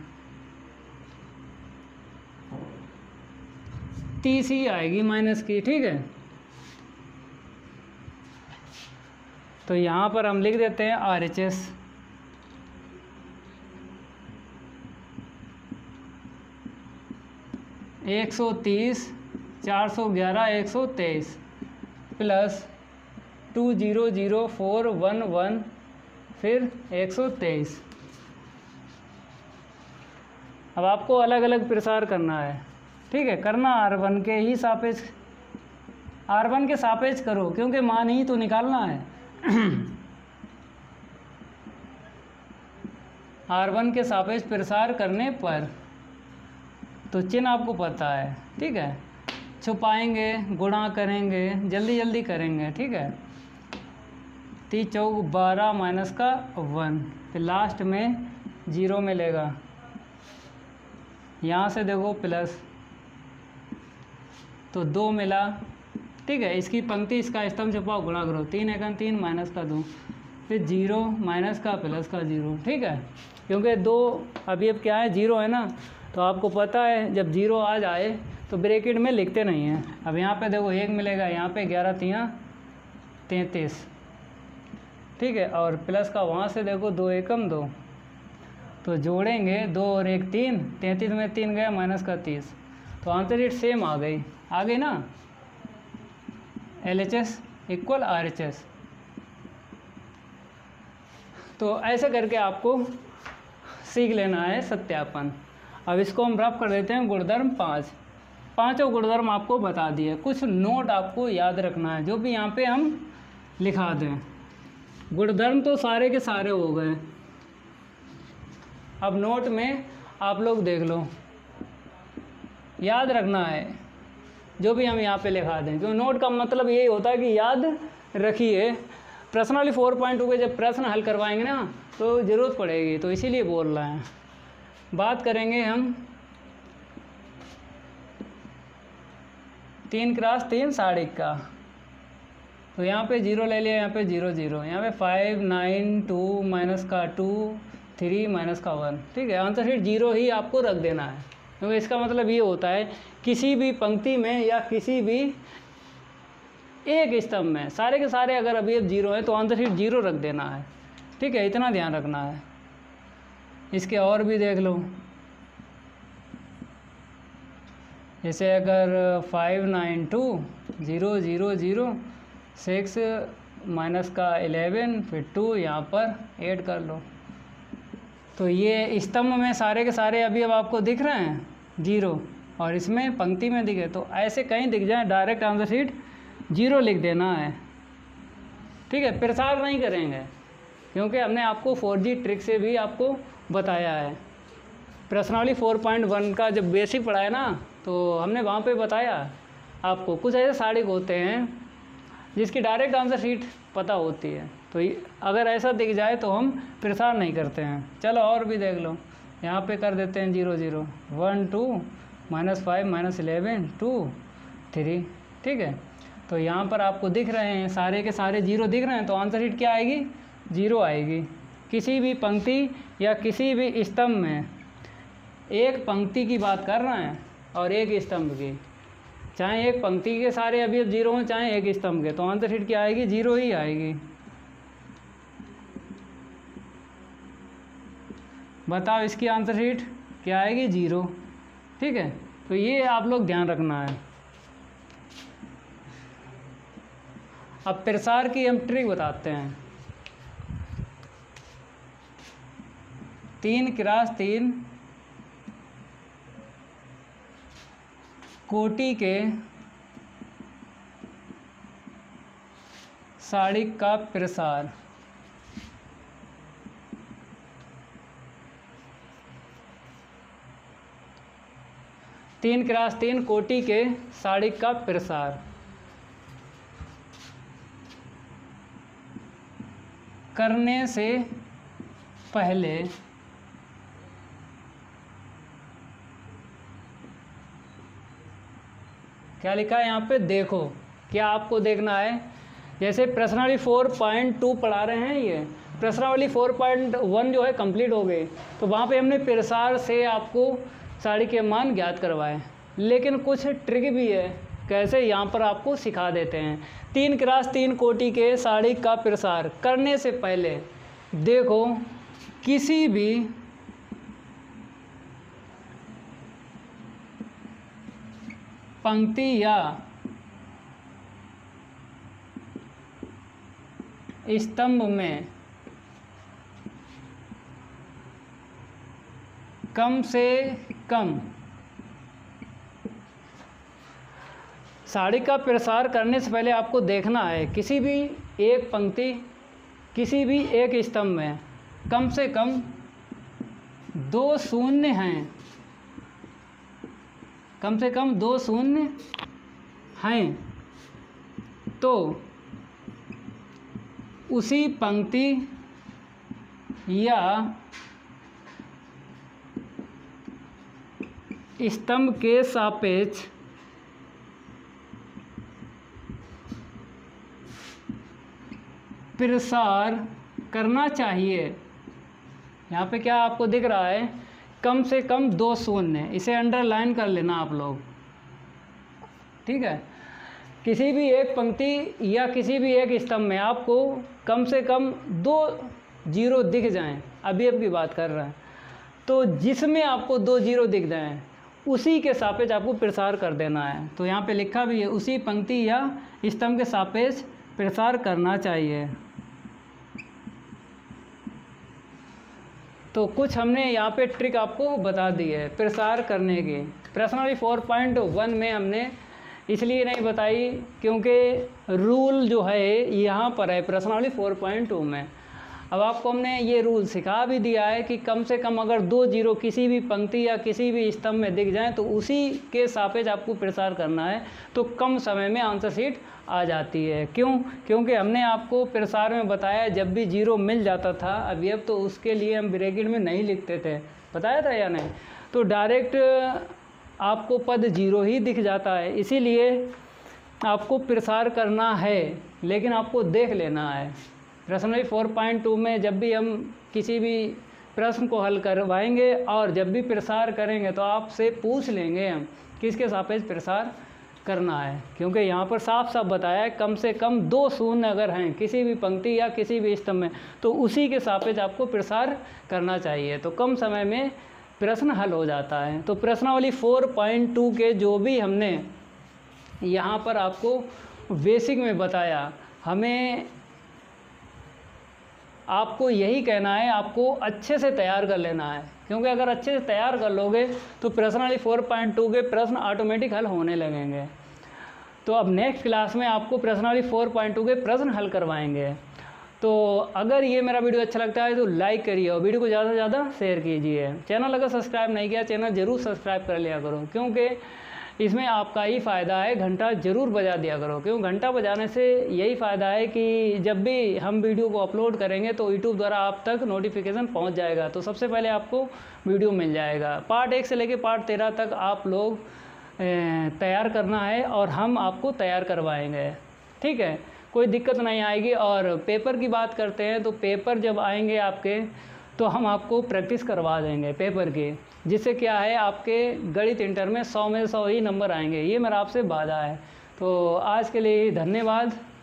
तीस ही आएगी माइनस की, ठीक है। तो यहाँ पर हम लिख देते हैं आर एच एस, एक सौ तीस, चार सौ ग्यारह, एक सौ तेईस plus two zero zero four one one फिर एक सौ तेईस। अब आपको अलग अलग प्रसार करना है, ठीक है। करना आर वन के ही सापेक्ष, आर वन के सापेक्ष करो क्योंकि मान ही तो निकालना है। आर वन के सापेक्ष प्रसार करने पर तो चिन्ह आपको पता है, ठीक है। छुपाएंगे, गुणा करेंगे, जल्दी जल्दी करेंगे, ठीक है। तीस चौक बारह माइनस का वन, फिर लास्ट में जीरो मिलेगा। यहाँ से देखो प्लस, तो दो मिला, ठीक है। इसकी पंक्ति इसका स्तंभ छुपाओ, गुणा करो, तीन एकन तीन माइनस का दो, फिर जीरो माइनस का प्लस का जीरो, ठीक है। क्योंकि दो अभी अब क्या है, जीरो है ना, तो आपको पता है जब जीरो आ जाए तो ब्रैकेट में लिखते नहीं हैं। अब यहाँ पे देखो एक मिलेगा, यहाँ पे ग्यारह तियाँ तैंतीस, ठीक है। और प्लस का वहाँ से देखो दो एकम दो, तो जोड़ेंगे दो और एक तीन, तैंतीस में तीन गया माइनस का तीस, तो आंसर शीट सेम आ गई, आ गई ना। L H S equal R H S. तो ऐसे करके आपको सीख लेना है सत्यापन। अब इसको हम रफ कर देते हैं गुणधर्म पाँच। पांचों गुणधर्म आपको बता दिए, कुछ नोट आपको याद रखना है जो भी यहाँ पे हम लिखा दें। गुणधर्म तो सारे के सारे हो गए, अब नोट में आप लोग देख लो, याद रखना है जो भी हम यहाँ पे लिखा दें, क्योंकि नोट का मतलब यही होता है कि याद रखिए। प्रश्नावली फोर पॉइंट टू के जब प्रश्न हल करवाएंगे ना तो ज़रूरत पड़ेगी, तो इसीलिए बोल रहे हैं। बात करेंगे हम तीन क्रास तीन साड़िक का, तो यहाँ पे जीरो ले लिया, यहाँ पे जीरो जीरो, यहाँ पे फाइव नाइन टू माइनस का टू थ्री माइनस का वन, ठीक है। आंसर शीट जीरो ही आपको रख देना है, क्योंकि तो इसका मतलब ये होता है किसी भी पंक्ति में या किसी भी एक स्तंभ में सारे के सारे अगर अभी अब जीरो है तो आंसर शीट जीरो रख देना है, ठीक है। इतना ध्यान रखना है। इसके और भी देख लो, जैसे अगर five nine two zero zero zero six minus का इलेवन फिर टू यहाँ पर ऐड कर लो, तो ये स्तंभ में सारे के सारे अभी अब आपको दिख रहे हैं जीरो, और इसमें पंक्ति में दिखे, तो ऐसे कहीं दिख जाए डायरेक्ट आंसर शीट जीरो लिख देना है, ठीक है। प्रसार नहीं करेंगे क्योंकि हमने आपको फोर जी ट्रिक से भी आपको बताया है। प्रश्नावली फोर पॉइंट वन का जब बेसिक पढ़ाया ना तो हमने वहाँ पे बताया आपको, कुछ ऐसे साड़िक होते हैं जिसकी डायरेक्ट आंसर शीट पता होती है, तो अगर ऐसा दिख जाए तो हम प्रसार नहीं करते हैं। चलो और भी देख लो, यहाँ पे कर देते हैं zero zero one two minus five minus eleven two three, ठीक है। तो यहाँ पर आपको दिख रहे हैं सारे के सारे जीरो दिख रहे हैं, तो आंसर शीट क्या आएगी, जीरो आएगी। किसी भी पंक्ति या किसी भी स्तंभ में, एक पंक्ति की बात कर रहे हैं और एक स्तंभ की, चाहे एक पंक्ति के सारे अभी अब जीरो हों चाहे एक स्तंभ के, तो आंसर शीट क्या आएगी, जीरो ही आएगी। बताओ इसकी आंसर शीट क्या आएगी, जीरो, ठीक है। तो ये आप लोग ध्यान रखना है। अब प्रसार की हम ट्रिक बताते हैं। तीन क्रॉस तीन कोटि के साड़िक का प्रसार। तीन क्रॉस तीन कोटि के साड़िक का प्रसार करने से पहले क्या लिखा है यहाँ पे, देखो क्या आपको देखना है, जैसे प्रश्नावली फोर पॉइंट टू पढ़ा रहे हैं, ये प्रश्नावली फोर पॉइंट वन जो है कंप्लीट हो गई, तो वहाँ पे हमने प्रसार से आपको साड़ी के मान ज्ञात करवाए। लेकिन कुछ ट्रिक भी है, कैसे यहाँ पर आपको सिखा देते हैं। तीन क्रास तीन कोटि के साड़ी का प्रसार करने से पहले देखो किसी भी पंक्ति या स्तंभ में कम से कम साड़ी का प्रसार करने से पहले आपको देखना है किसी भी एक पंक्ति, किसी भी एक स्तंभ में कम से कम दो शून्य हैं, कम से कम दो शून्य हैं, तो उसी पंक्ति या स्तंभ के सापेक्ष प्रसार करना चाहिए। यहाँ पे क्या आपको दिख रहा है, कम से कम दो शून्य, इसे अंडरलाइन कर लेना आप लोग, ठीक है। किसी भी एक पंक्ति या किसी भी एक स्तंभ में आपको कम से कम दो जीरो दिख जाएं, अभी अब की बात कर रहे हैं, तो जिसमें आपको दो जीरो दिख जाएं उसी के सापेक्ष आपको प्रसार कर देना है। तो यहाँ पे लिखा भी है उसी पंक्ति या स्तंभ के सापेक्ष प्रसार करना चाहिए। तो कुछ हमने यहाँ पे ट्रिक आपको बता दी है प्रसार करने की। प्रश्नावली फोर पॉइंट वन में हमने इसलिए नहीं बताई क्योंकि रूल जो है यहाँ पर है प्रश्नावली फोर पॉइंट टू में। अब आपको हमने ये रूल सिखा भी दिया है कि कम से कम अगर दो जीरो किसी भी पंक्ति या किसी भी स्तंभ में दिख जाएं तो उसी के सापेक्ष आपको प्रसार करना है, तो कम समय में आंसर शीट आ जाती है। क्यों? क्योंकि हमने आपको प्रसार में बताया जब भी जीरो मिल जाता था अवयव तो उसके लिए हम ब्रैकेट में नहीं लिखते थे, बताया था या नहीं? तो डायरेक्ट आपको पद जीरो ही दिख जाता है, इसीलिए आपको प्रसार करना है, लेकिन आपको देख लेना है। प्रश्नावली फोर पॉइंट टू में जब भी हम किसी भी प्रश्न को हल करवाएंगे और जब भी प्रसार करेंगे तो आपसे पूछ लेंगे हम किसके सापेक्ष प्रसार करना है, क्योंकि यहाँ पर साफ साफ बताया है कम से कम दो शून्य अगर हैं किसी भी पंक्ति या किसी भी स्तंभ में तो उसी के सापेक्ष आपको प्रसार करना चाहिए, तो कम समय में प्रश्न हल हो जाता है। तो प्रश्नावली फोर पॉइंट टू के जो भी हमने यहाँ पर आपको बेसिक में बताया, हमें आपको यही कहना है आपको अच्छे से तैयार कर लेना है, क्योंकि अगर अच्छे से तैयार कर लोगे तो प्रश्नावली फोर पॉइंट टू के प्रश्न ऑटोमेटिक हल होने लगेंगे। तो अब नेक्स्ट क्लास में आपको प्रश्नावली फोर पॉइंट टू के प्रश्न हल करवाएंगे। तो अगर ये मेरा वीडियो अच्छा लगता है तो लाइक करिए और वीडियो को ज़्यादा से ज़्यादा शेयर कीजिए। चैनल अगर सब्सक्राइब नहीं किया चैनल ज़रूर सब्सक्राइब कर लिया करो, क्योंकि इसमें आपका ही फ़ायदा है। घंटा ज़रूर बजा दिया करो, क्यों घंटा बजाने से यही फ़ायदा है कि जब भी हम वीडियो को अपलोड करेंगे तो यूट्यूब द्वारा आप तक नोटिफिकेशन पहुंच जाएगा, तो सबसे पहले आपको वीडियो मिल जाएगा। पार्ट एक से लेकर पार्ट तेरह तक आप लोग तैयार करना है और हम आपको तैयार करवाएंगे, ठीक है, कोई दिक्कत नहीं आएगी। और पेपर की बात करते हैं तो पेपर जब आएंगे आपके तो हम आपको प्रैक्टिस करवा देंगे पेपर की, जिससे क्या है आपके गणित इंटर में सौ में सौ ही नंबर आएंगे, ये मेरा आपसे वादा है। तो आज के लिए धन्यवाद।